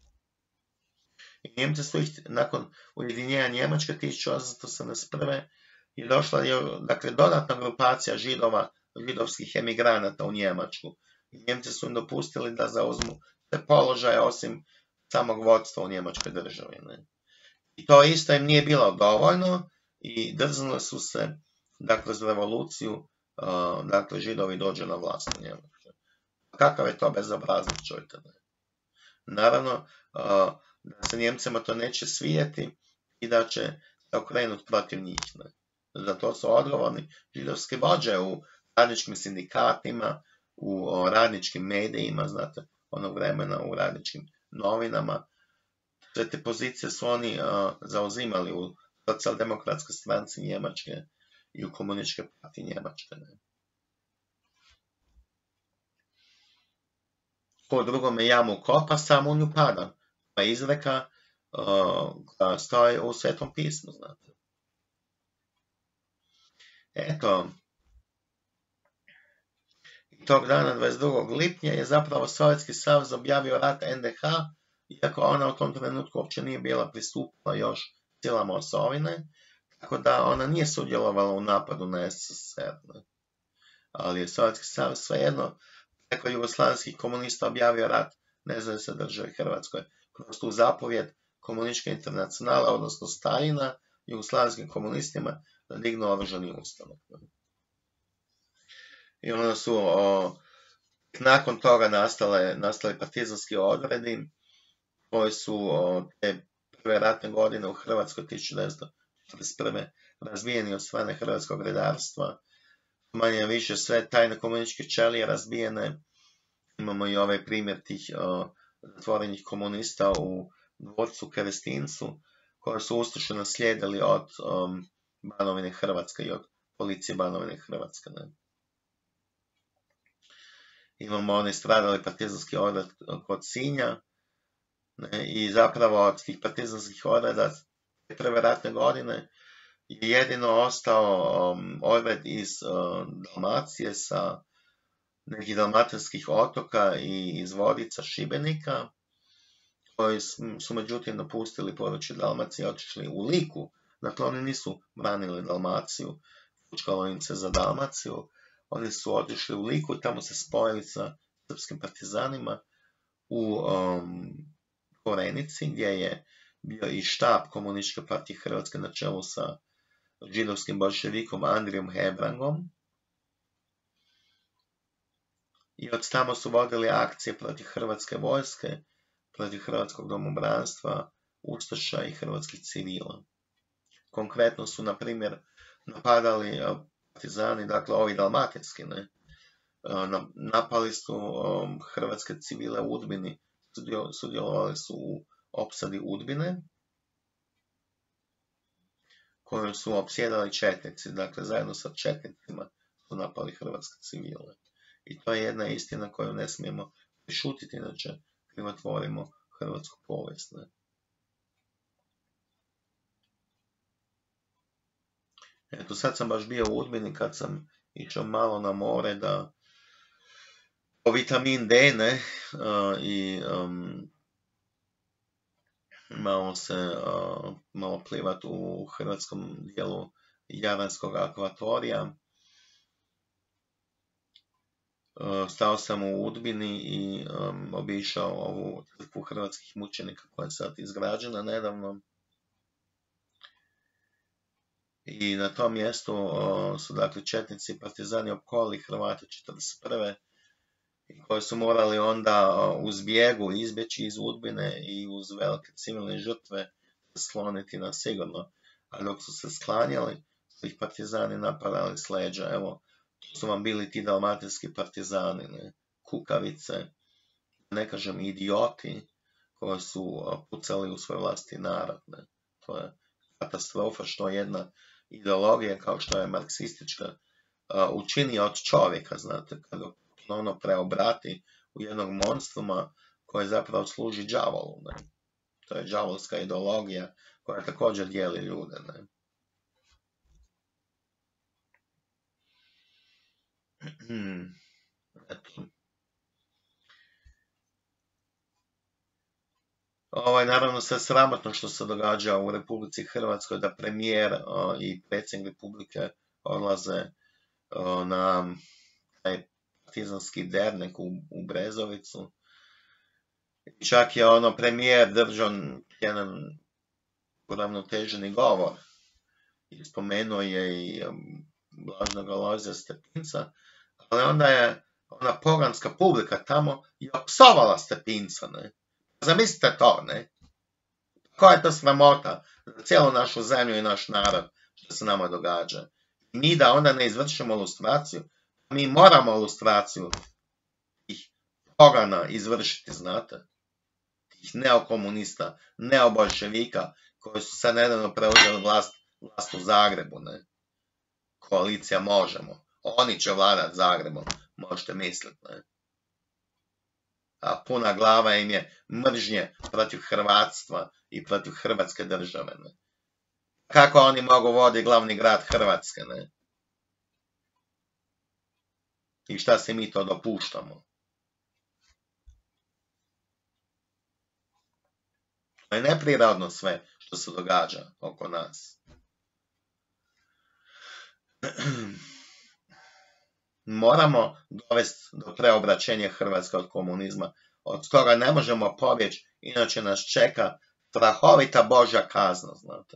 I Njemci su ih, nakon ujedinjenja Njemačke tisuću osamsto osamdeset prve i došla je, dakle, dodatna grupacija židova, židovskih emigranata u Njemačku. I Njemci su im dopustili da zauzmu te položaje osim samog vodstva u njemačkoj državi. Ne? I to isto im nije bilo dovoljno i drznuli su se da kroz revoluciju uh, dakle, židovi dođu na vlast u Njemačkoj. Kakav je to bezobraznik, čujte? Ne? Naravno, uh, da se Njemcima to neće svijeti i da će se okrenuti protiv njih. Ne? Zato su odgovorni židovski vođe u radničkim sindikatima, u o, radničkim medijima, znate, onog vremena u radničkim novinama. Sve te pozicije su oni a, zauzimali u socijaldemokratskoj stranci Njemačke i u komunističkoj partiji Njemačke. Ne? Ko drugome jamu kopa, sam u nju pada. Pa izreka a, koja stoji u Svetom pismu, znate. Eto, tog dana dvadeset drugog lipnja je zapravo Sovjetski savez objavio rat en de ha, iako ona u tom trenutku uopće nije bila pristupila još silama osovine, tako da ona nije sudjelovala u napadu na es es es er. Ne? Ali je Sovjetski savez svejedno preko jugoslavenskih komunista objavio rat nezavisnoj državi Hrvatskoj kroz tu zapovjed komunističke internacionale, odnosno Staljina, jugoslavenskim komunistima da dignu oružani ustanak. I onda su o, nakon toga nastale, nastale partizanski odredi koji su o, te prve ratne godine u Hrvatskoj tisuću devetsto četrdeset prve razbijeni od strane hrvatskog redarstva. Manje više sve tajne komunističke ćelije razbijene. Imamo i ovaj primjer tih o, zatvorenih komunista u dvorcu Kerestincu, koje su ustaše naslijedili od um, Banovine Hrvatske i od policije Banovine Hrvatske. Ne? Imamo oni stradali partizanski odred kod Sinja, ne? I zapravo od tih partizanskih odreda prve ratne godine je jedino ostao um, odred iz um, Dalmacije sa nekih dalmatinskih otoka i iz Vodica, Šibenika, koji su međutim napustili područje Dalmacije i otišli u Liku. Dakle, oni nisu branili Dalmaciju, fučkalo im se za Dalmaciju, oni su otišli u Liku i tamo se spojili sa srpskim partizanima u um, Korenici, gdje je bio i štab Komunističke partije Hrvatske na čelu sa židovskim bolševikom Andrijom Hebrangom. I od tamo su vodili akcije protiv hrvatske vojske, protiv hrvatskog domobranstva, ustaša i hrvatskih civila. Konkretno su, na primjer, napadali partizani, dakle ovi dalmatinski, ne? Napali su um, hrvatske civile u Udbini, sudjelovali su u opsadi Udbine, koju su opsjedali četnici, dakle zajedno sa četnicima su napali hrvatske civile. I to je jedna istina koju ne smijemo prišutiti, inače krivotvorimo hrvatsku povijest. Ne? Eto, sad sam baš bio u Udbini kad sam išao malo na more da o vitamin D, ne, uh, i um, malo se, uh, malo plivat u hrvatskom dijelu Jadranskog akvatorija. Uh, stao sam u Udbini i um, obišao ovu crkvu hrvatskih mučenika koja je sad izgrađena nedavno. I na tom mjestu uh, su dakle četnici i partizani opkolili Hrvate četrdeset prve i koji su morali onda uh, uz bijegu izbjeći iz Udbine i uz velike civilne žrtve sloniti na sigurno. A dok su se sklanjali, su ih partizani napadali s leđa. Evo, to su vam bili ti dalmatinski partizani, ne? Kukavice, ne kažem idioti, koji su uh, pucali u svoj vlastiti narod. Ne? To je katastrofa što jedna ideologija kao što je marksistička uh, učini od čovjeka, znate, kada ono preobrati u jednog monstruma koje zapravo služi đavolu. Ne? To je đavolska ideologija koja također dijeli ljude. Ne? Eto. Ovo je naravno sve sramotno što se događa u Republici Hrvatskoj, da premijer o, i predsjednik Republike odlaze o, na taj partizanski dernek u, u Brezovicu. Čak je ono premijer držao jedan uravnoteženi govor i spomenuo je i um, Blažnog Alojzija Stepinca, ali onda je ona poganska publika tamo i opsovala Stepinca, ne? Zamislite to, ne? Koja je to sramota za cijelu našu zemlju i naš narod što se nama događa. Mi da onda ne izvršimo lustraciju, mi moramo lustraciju tih pogana izvršiti, znate? Tih neokomunista, neobolševika koji su sad nedavno preuzeli vlast, vlast u Zagrebu, ne? Koalicija Možemo. Oni će vladat Zagrebom, možete misliti, ne? A puna glava im je mržnje protiv hrvatstva i protiv hrvatske države. Ne? Kako oni mogu voditi glavni grad Hrvatske? Ne? I šta se mi to dopuštamo? To je neprirodno sve što se događa oko nas. Moramo dovesti do preobraćenja Hrvatske od komunizma. Od toga ne možemo pobjeći, inače nas čeka strahovita Božja kazna, znate.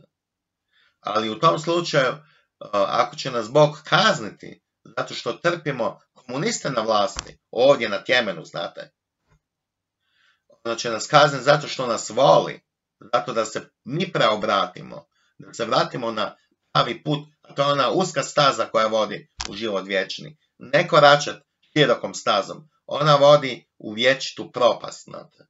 Ali u tom slučaju, ako će nas Bog kazniti, zato što trpimo komuniste na vlasti, ovdje na Tjemenu, znate, onda će nas kazniti zato što nas voli, zato da se mi preobratimo, da se vratimo na pravi put, a to je ona uska staza koja vodi u život vječni. Ne koračat širokom stazom, ona vodi u vječitu propast, znate.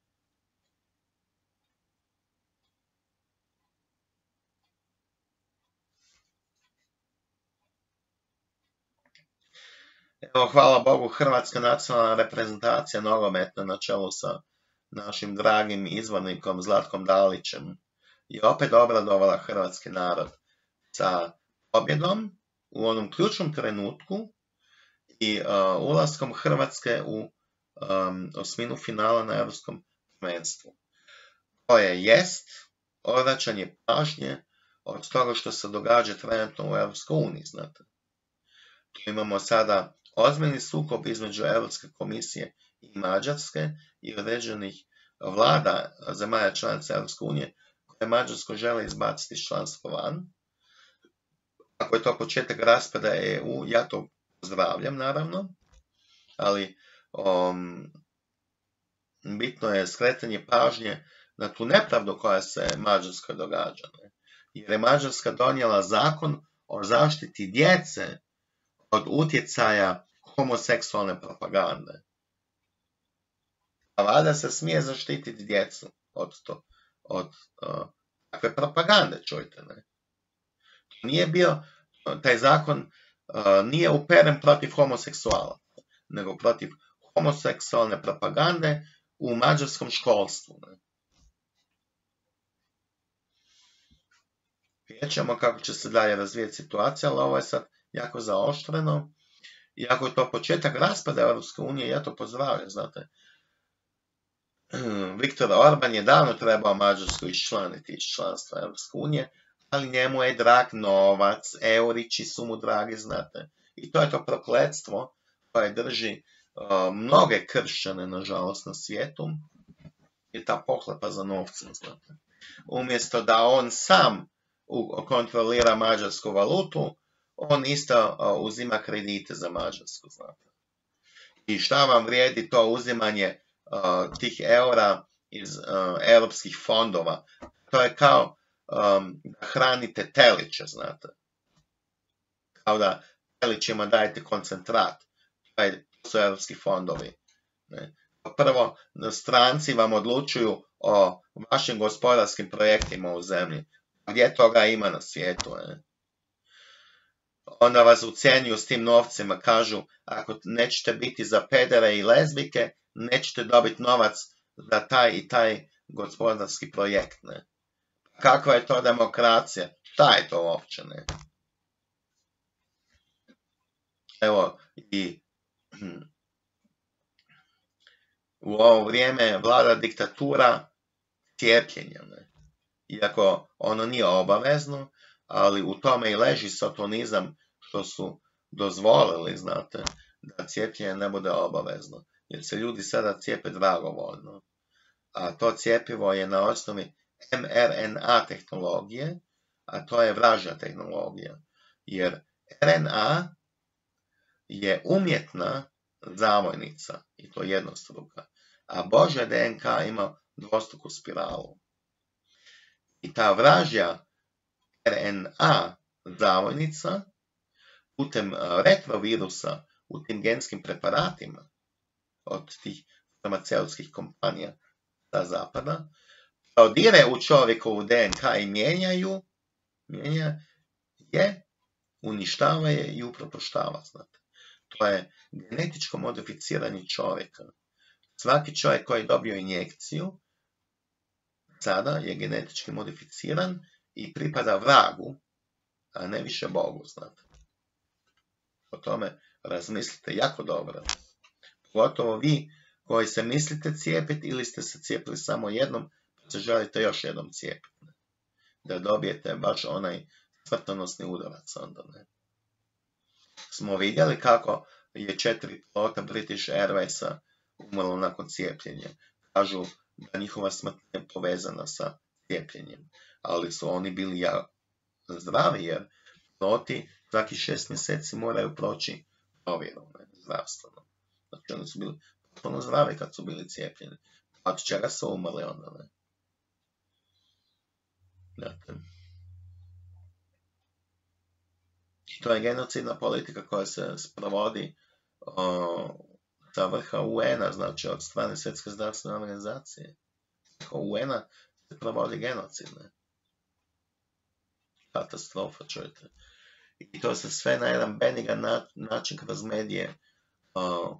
Evo, hvala Bogu, hrvatska nacionalna reprezentacija nogometna na čelu sa našim dragim izvornikom Zlatkom Dalićem je opet obradovala hrvatski narod sa pobjedom u onom ključnom trenutku i uh, ulaskom Hrvatske u um, osminu finala na europskom prvenstvu. To je jest odvraćanje pažnje od toga što se događa trenutno u Europskoj uniji, znate. Tu imamo sada ozbiljni sukob između Europske komisije i Mađarske i određenih vlada zemalja članica Europske unije koje Mađarsko žele izbaciti iz članstva van. Ako je to početak raspada E U, ja to pozdravljam naravno, ali um, bitno je skretanje pažnje na tu nepravdu koja se Mađarskoj događa. Ne? Jer je Mađarska donijela zakon o zaštiti djece od utjecaja homoseksualne propagande. A vlada se smije zaštititi djecu od, to, od uh, takve propagande, čujte. Ne? Nije bio, taj zakon uh, nije uperen protiv homoseksuala, nego protiv homoseksualne propagande u mađarskom školstvu. Ne? Vidjet ćemo kako će se dalje razvijeti situacija, ali ovo je sad jako zaoštreno. I ako je to početak raspada Europske unije, ja to pozdravljam, znate. Viktor Orban je davno trebao Mađarsku iščlaniti iz članstva Europske unije, ali njemu je drag novac, eurići su mu dragi, znate. I to je to prokletstvo koje drži uh, mnoge kršćane, nažalost, na svijetu. I ta pohlepa za novcem, znate. Umjesto da on sam kontrolira mađarsku valutu, on isto uh, uzima kredite za Mađarsku, znate. I šta vam vrijedi to uzimanje uh, tih eura iz uh, europskih fondova? To je kao um, da hranite teliće, znate. Kao da telićima dajete koncentrat. To su europski fondovi. Ne? Prvo, stranci vam odlučuju o vašim gospodarskim projektima u zemlji. Gdje toga ima na svijetu? Ne? Onda vas ucjenjuju s tim novcima, kažu ako nećete biti za pedere i lezbike, nećete dobiti novac za taj i taj gospodarski projekt. Ne? Kakva je to demokracija? Šta je to uopće? Ne? Evo, i u ovo vrijeme vlada diktatura cijepljenja. Ne? Iako ono nije obavezno, ali u tome i leži sotonizam što su dozvolili, znate, da cijepljenje ne bude obavezno. Jer se ljudi sada cijepe dragovoljno. A to cjepivo je na osnovi em er en a tehnologije, a to je vražja tehnologija. Jer er en a je umjetna zavojnica, i to jednostruka, a Božja de en ka ima dvostruku spiralu. I ta vražja er en a zavojnica putem retrovirusa u tim genskim preparatima od tih farmaceutskih kompanija sa zapada prodire u čovjekovu de en ka i mijenjaju, mijenja je, uništava je i upropaštava. Znate. To je genetičko modificiranje čovjeka. Svaki čovjek koji je dobio injekciju sada je genetički modificiran i pripada vragu, a ne više Bogu, znate. O tome razmislite jako dobro. Pogotovo vi koji se mislite cijepiti ili ste se cijepili samo jednom, pa se želite još jednom cijepiti. Ne? Da dobijete baš onaj smrtonosni udarac onda. Ne? Smo vidjeli kako je četiri pilota British Airwaysa umrlo nakon cijepljenja. Kažu da njihova smrt je povezana sa cijepljenjem. Ali su oni bili ja zdravi jer piloti svaki šest mjeseci moraju proći provjeru. zdravstveno. Znači oni su bili potpuno zdravi kad su bili cijepljeni. Od čega su umrli onda, ne? Dakle. I to je genocidna politika koja se sprovodi o, sa vrha U N-a, znači od strane Svjetske zdravstvene organizacije. U N-a se provodi genocid, ne? Katastrofa, čujete. I to se sve na jedan benigan način kroz medije o,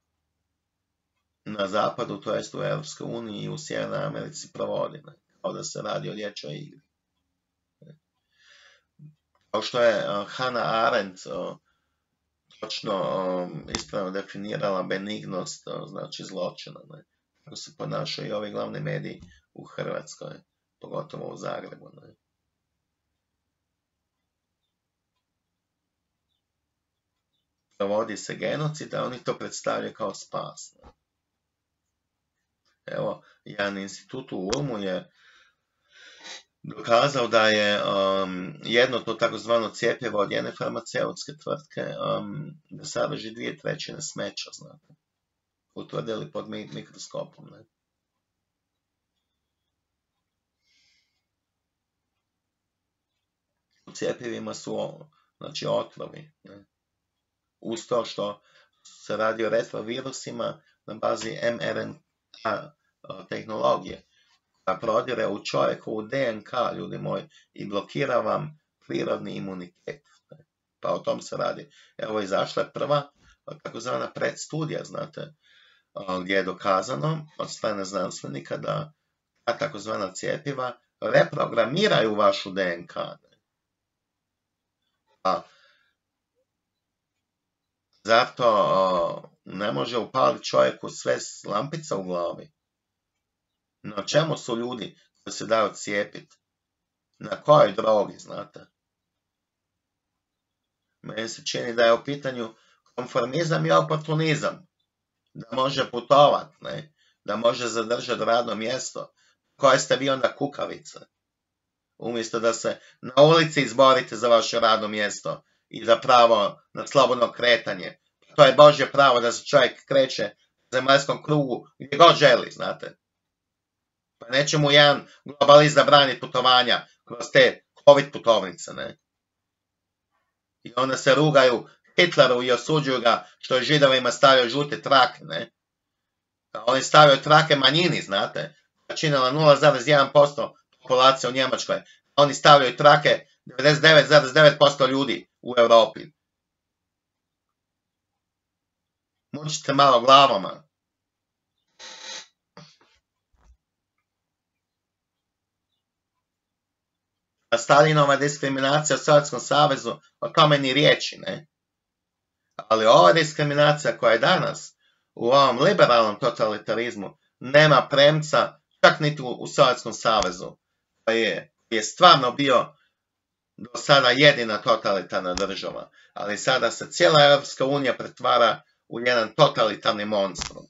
na zapadu, to jest u Europskoj uniji i u Sjevernoj Americi provodi, ne? Kao da se radi o dječjoj igri. Kao što je uh, Hannah Arendt uh, točno um, ispravno definirala benignost, uh, znači zločina, ne? Kako se ponašaju i ovi glavni mediji u Hrvatskoj, pogotovo u Zagrebu, ne? Provodi se genocid, a oni to predstavljaju kao spas, ne? Evo, jedan institut u Ulmu je dokazao da je um, jedno to takozvano cjepivo od jedne farmaceutske tvrtke um, da sadrži dvije trećine smeća, znate. Utvrdili pod mikroskopom, ne. U cjepivima su, znači, otrovi, ne. Uz to što se radi o retrovirusima na bazi em er en a tehnologije, koja prodire u čovjekovu de en ka, ljudi moji, i blokira vam prirodni imunitet. Pa o tom se radi. Evo, izašla je prva takozvana predstudija, znate, gdje je dokazano od strane znanstvenika da ta takozvana cjepiva reprogramiraju vašu de en ka. A zato ne može upaliti čovjeku sve lampica u glavi. Na čemu su ljudi koji se daju cijepiti? Na kojoj drogi, znate? Meni se čini da je u pitanju konformizam i oportunizam. Da može putovat, ne? Da može zadržati radno mjesto. Koje ste vi onda kukavice? Umjesto da se na ulici izborite za vaše radno mjesto i za pravo na slobodno kretanje. To je Božje pravo da se čovjek kreće u zemaljskom krugu gdje god želi, znate. Pa neće mu jedan globalist zabraniti putovanja kroz te COVID putovnice, ne? I onda se rugaju Hitleru i osuđuju ga što je Židovima stavio žute trake, ne? A oni stavio trake manjini, znate? Činila nula zarez jedan posto populacije u Njemačkoj. A oni stavljaju trake devedeset devet zarez devet posto ljudi u Europi. Mučite malo glavama. A Stalinova diskriminacija u Sovjetskom savezu, o tome ni riječi, ne? Ali ova diskriminacija koja je danas u ovom liberalnom totalitarizmu nema premca čak niti u Sovjetskom savezu, koji je, je stvarno bio do sada jedina totalitarna država, ali sada se cijela Europska unija pretvara u jedan totalitarni monstrum.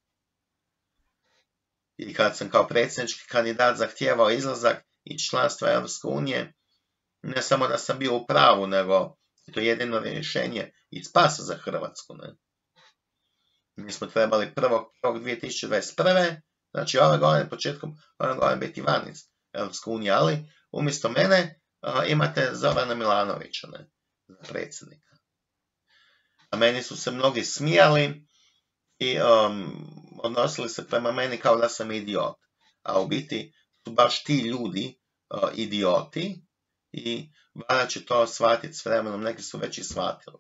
I kad sam kao predsjednički kandidat zahtijevao izlazak i članstva Europske unije, ne samo da sam bio u pravu, nego je to jedino rješenje i spasa za Hrvatsku, ne? Mi smo trebali prvog dvije tisuće dvadeset prve. Znači ove godine, početkom ove godine biti van iz Europske unije, ali umjesto mene uh, imate Zorana Milanovića, ne? Za predsjednika. A meni su se mnogi smijali i um, odnosili se prema meni kao da sam idiot. A u biti su baš ti ljudi uh, idioti i valjda će to shvatiti s vremenom, neki su već i shvatili.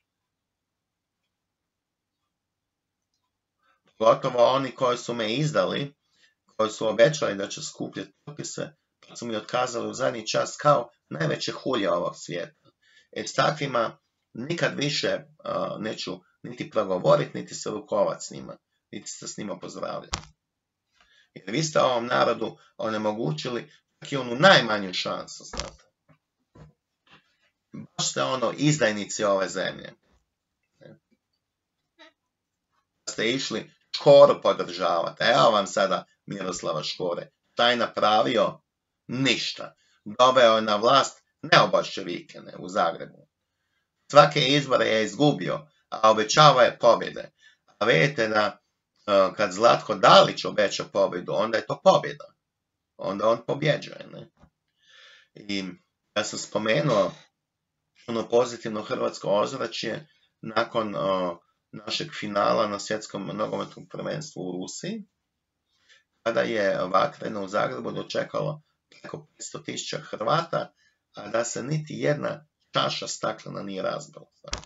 Gotovo oni koji su me izdali, koji su obećali da će skupljati potpise, pa su mi otkazali u zadnji čas kao najveće hulje ovog svijeta. E s takvima nikad više uh, neću niti progovoriti, niti se rukovati s njima, niti se s njima pozdravljati. Jer vi ste ovom narodu onemogućili čak i onu najmanju šansu, znate. Baš ste ono izdajnici ove zemlje. Ste išli Škoru podržavati. Evo vam sada Miroslava Škore. Šta je napravio? Ništa. Doveo je na vlast neoboljševike, ne, u Zagrebu. Svake izbore je izgubio, a obećava je pobjede. A vidite da kad Zlatko Dalić obeća pobjedu, onda je to pobjeda. Onda on pobjeđuje. Ne? I ja sam spomenuo ono pozitivno hrvatsko ozračje nakon o, našeg finala na svjetskom nogometnom prvenstvu u Rusiji, kada je Vatreno u Zagrebu dočekalo preko petsto tisuća Hrvata, a da se niti jedna čaša staklena nije razbila.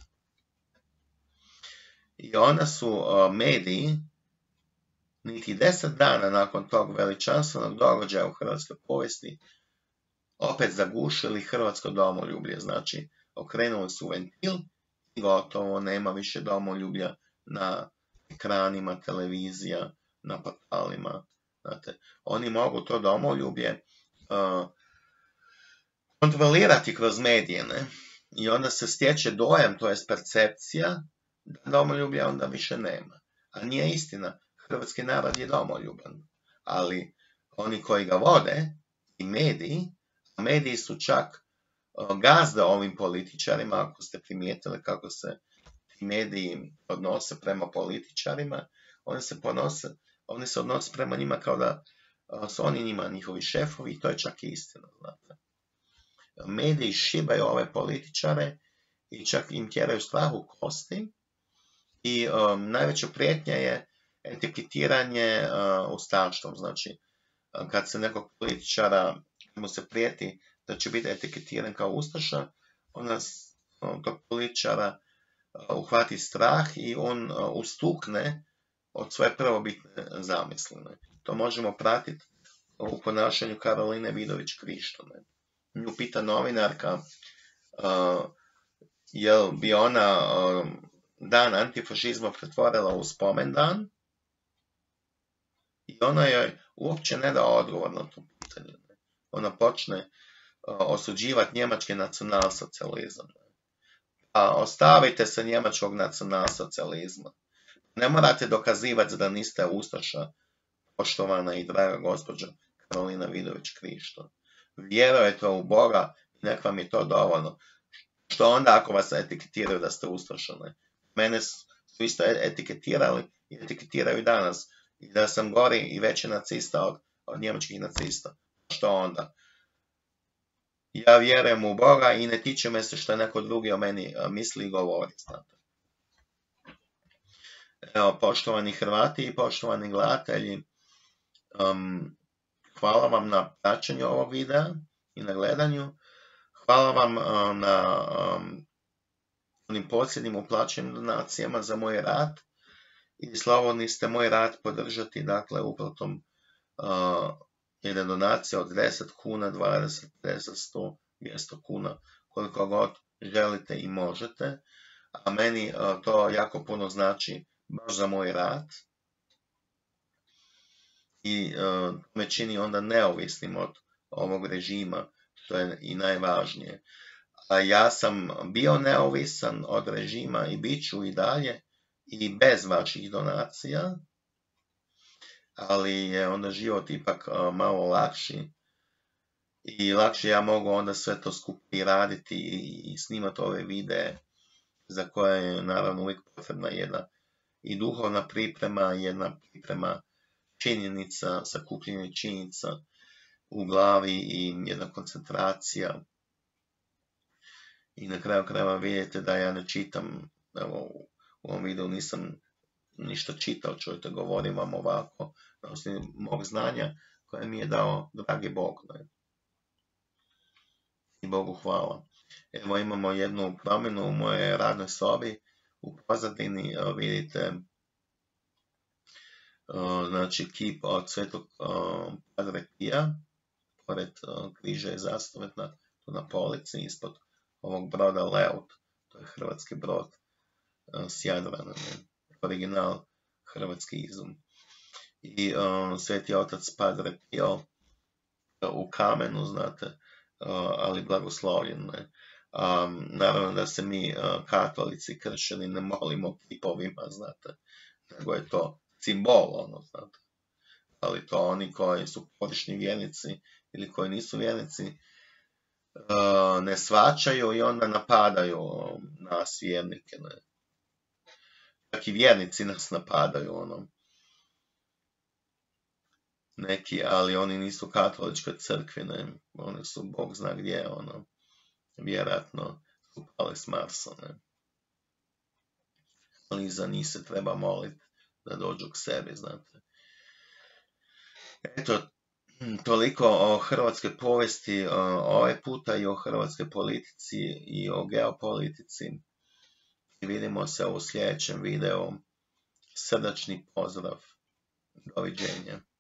I onda su o, mediji niti deset dana nakon tog veličanstvenog događaja u hrvatskoj povijesti opet zagušili hrvatsko domoljublje. Znači, okrenuli su ventil i gotovo nema više domoljublja na ekranima, televizija, na portalima. Znate, oni mogu to domoljublje uh, kontrolirati kroz medije, ne? I onda se stječe dojam, to je percepcija, da domoljublja onda više nema. A nije istina, hrvatski narod je domoljuban, ali oni koji ga vode, i mediji, a mediji su čak uh, gazde ovim političarima, ako ste primijetili kako se ti mediji odnose prema političarima, oni se ponose, oni se odnose prema njima kao da uh, su oni njima njihovi šefovi, i to je čak i istina. Znate. Mediji šibaju ove političare i čak im tjeraju strah u kosti, i um, najveća prijetnja je etiketiranje uh, ustaštvom. Znači, uh, kad se nekog političara mu se prijeti da će biti etiketiran kao ustaša, onda uh, tog političara uh, uhvati strah i on uh, ustukne od svoje prvobitne zamisli. To možemo pratiti u ponašanju Karoline Vidović Krišto. Ne? Nju pita novinarka uh, jel bi ona uh, dan antifašizma pretvorila u spomendan, i ona joj uopće ne da odgovor na to pitanje. Ona počne uh, osuđivati njemački nacionalsocijalizam. A ostavite se njemačkog nacionalsocijalizma. Ne morate dokazivati da niste ustaša, poštovana i draga gospođa Karolina Vidović Krišto. Vjerujete u Boga i nek vam je to dovoljno. Što onda ako vas etiketiraju da ste ustašane? Mene su isto etiketirali i etiketiraju danas. I da sam gori i veći nacista od, od njemačkih nacista. Što onda? Ja vjerujem u Boga i ne tiče me se što neko drugi o meni misli i govori. Znate. Evo, poštovani Hrvati i poštovani gledatelji, um, hvala vam na praćenju ovog videa i na gledanju. Hvala vam um, na um, onim posljednjim uplaćenim donacijama za moj rad. I slobodni ste moj rad podržati, dakle, uplatom uh, jedne donacije od deset kuna, dvadeset, pedeset, sto, dvjesto kuna, koliko god želite i možete. A meni uh, to jako puno znači baš za moj rad. I uh, me čini onda neovisnim od ovog režima, što je i najvažnije. A ja sam bio neovisan od režima i bit ću i dalje, i bez vaših donacija, ali je onda život ipak uh, malo lakši, i lakše ja mogu onda sve to skupa i raditi i, i snimati ove videe, za koje je naravno uvijek potrebna jedna i duhovna priprema, jedna priprema činjenica, sakupljenje činjenica u glavi i jedna koncentracija. I na kraju krajeva vidite da ja ne čitam, evo, u ovom videu nisam ništa čitao, čujete, govorim vam ovako, na osnovi mog znanja koje mi je dao dragi Bog. Ne? I Bogu hvala. Evo, imamo jednu promjenu u mojoj radnoj sobi. U pozadini vidite znači kip od Svetog Padre Pija, pored križa je zastave na, na polici, ispod ovog broda Leut, to je hrvatski brod s Jadrana, ne? Original hrvatski izum. I uh, Sveti Otac Padre Pio u kamenu, znate, uh, ali blagoslovljen. Ne? Um, naravno da se mi uh, katolici kršćani ne molimo kipovima, znate, nego je to simbol, ono, znate. Ali to oni koji su porišni vjernici ili koji nisu vjernici uh, ne shvaćaju i onda napadaju nas vjernike, ne? čak i vjernici nas napadaju, ono. Neki, ali oni nisu katoličke crkve, ne. Oni su, Bog zna gdje, ono. Vjerojatno su pali s Marsa, ne. Ali za njih se treba moliti da dođu k sebi, znate. Eto, toliko o hrvatskoj povijesti ovaj puta i o hrvatskoj politici i o geopolitici. I vidimo se u sljedećem videu. Srdačni pozdrav. Doviđenja.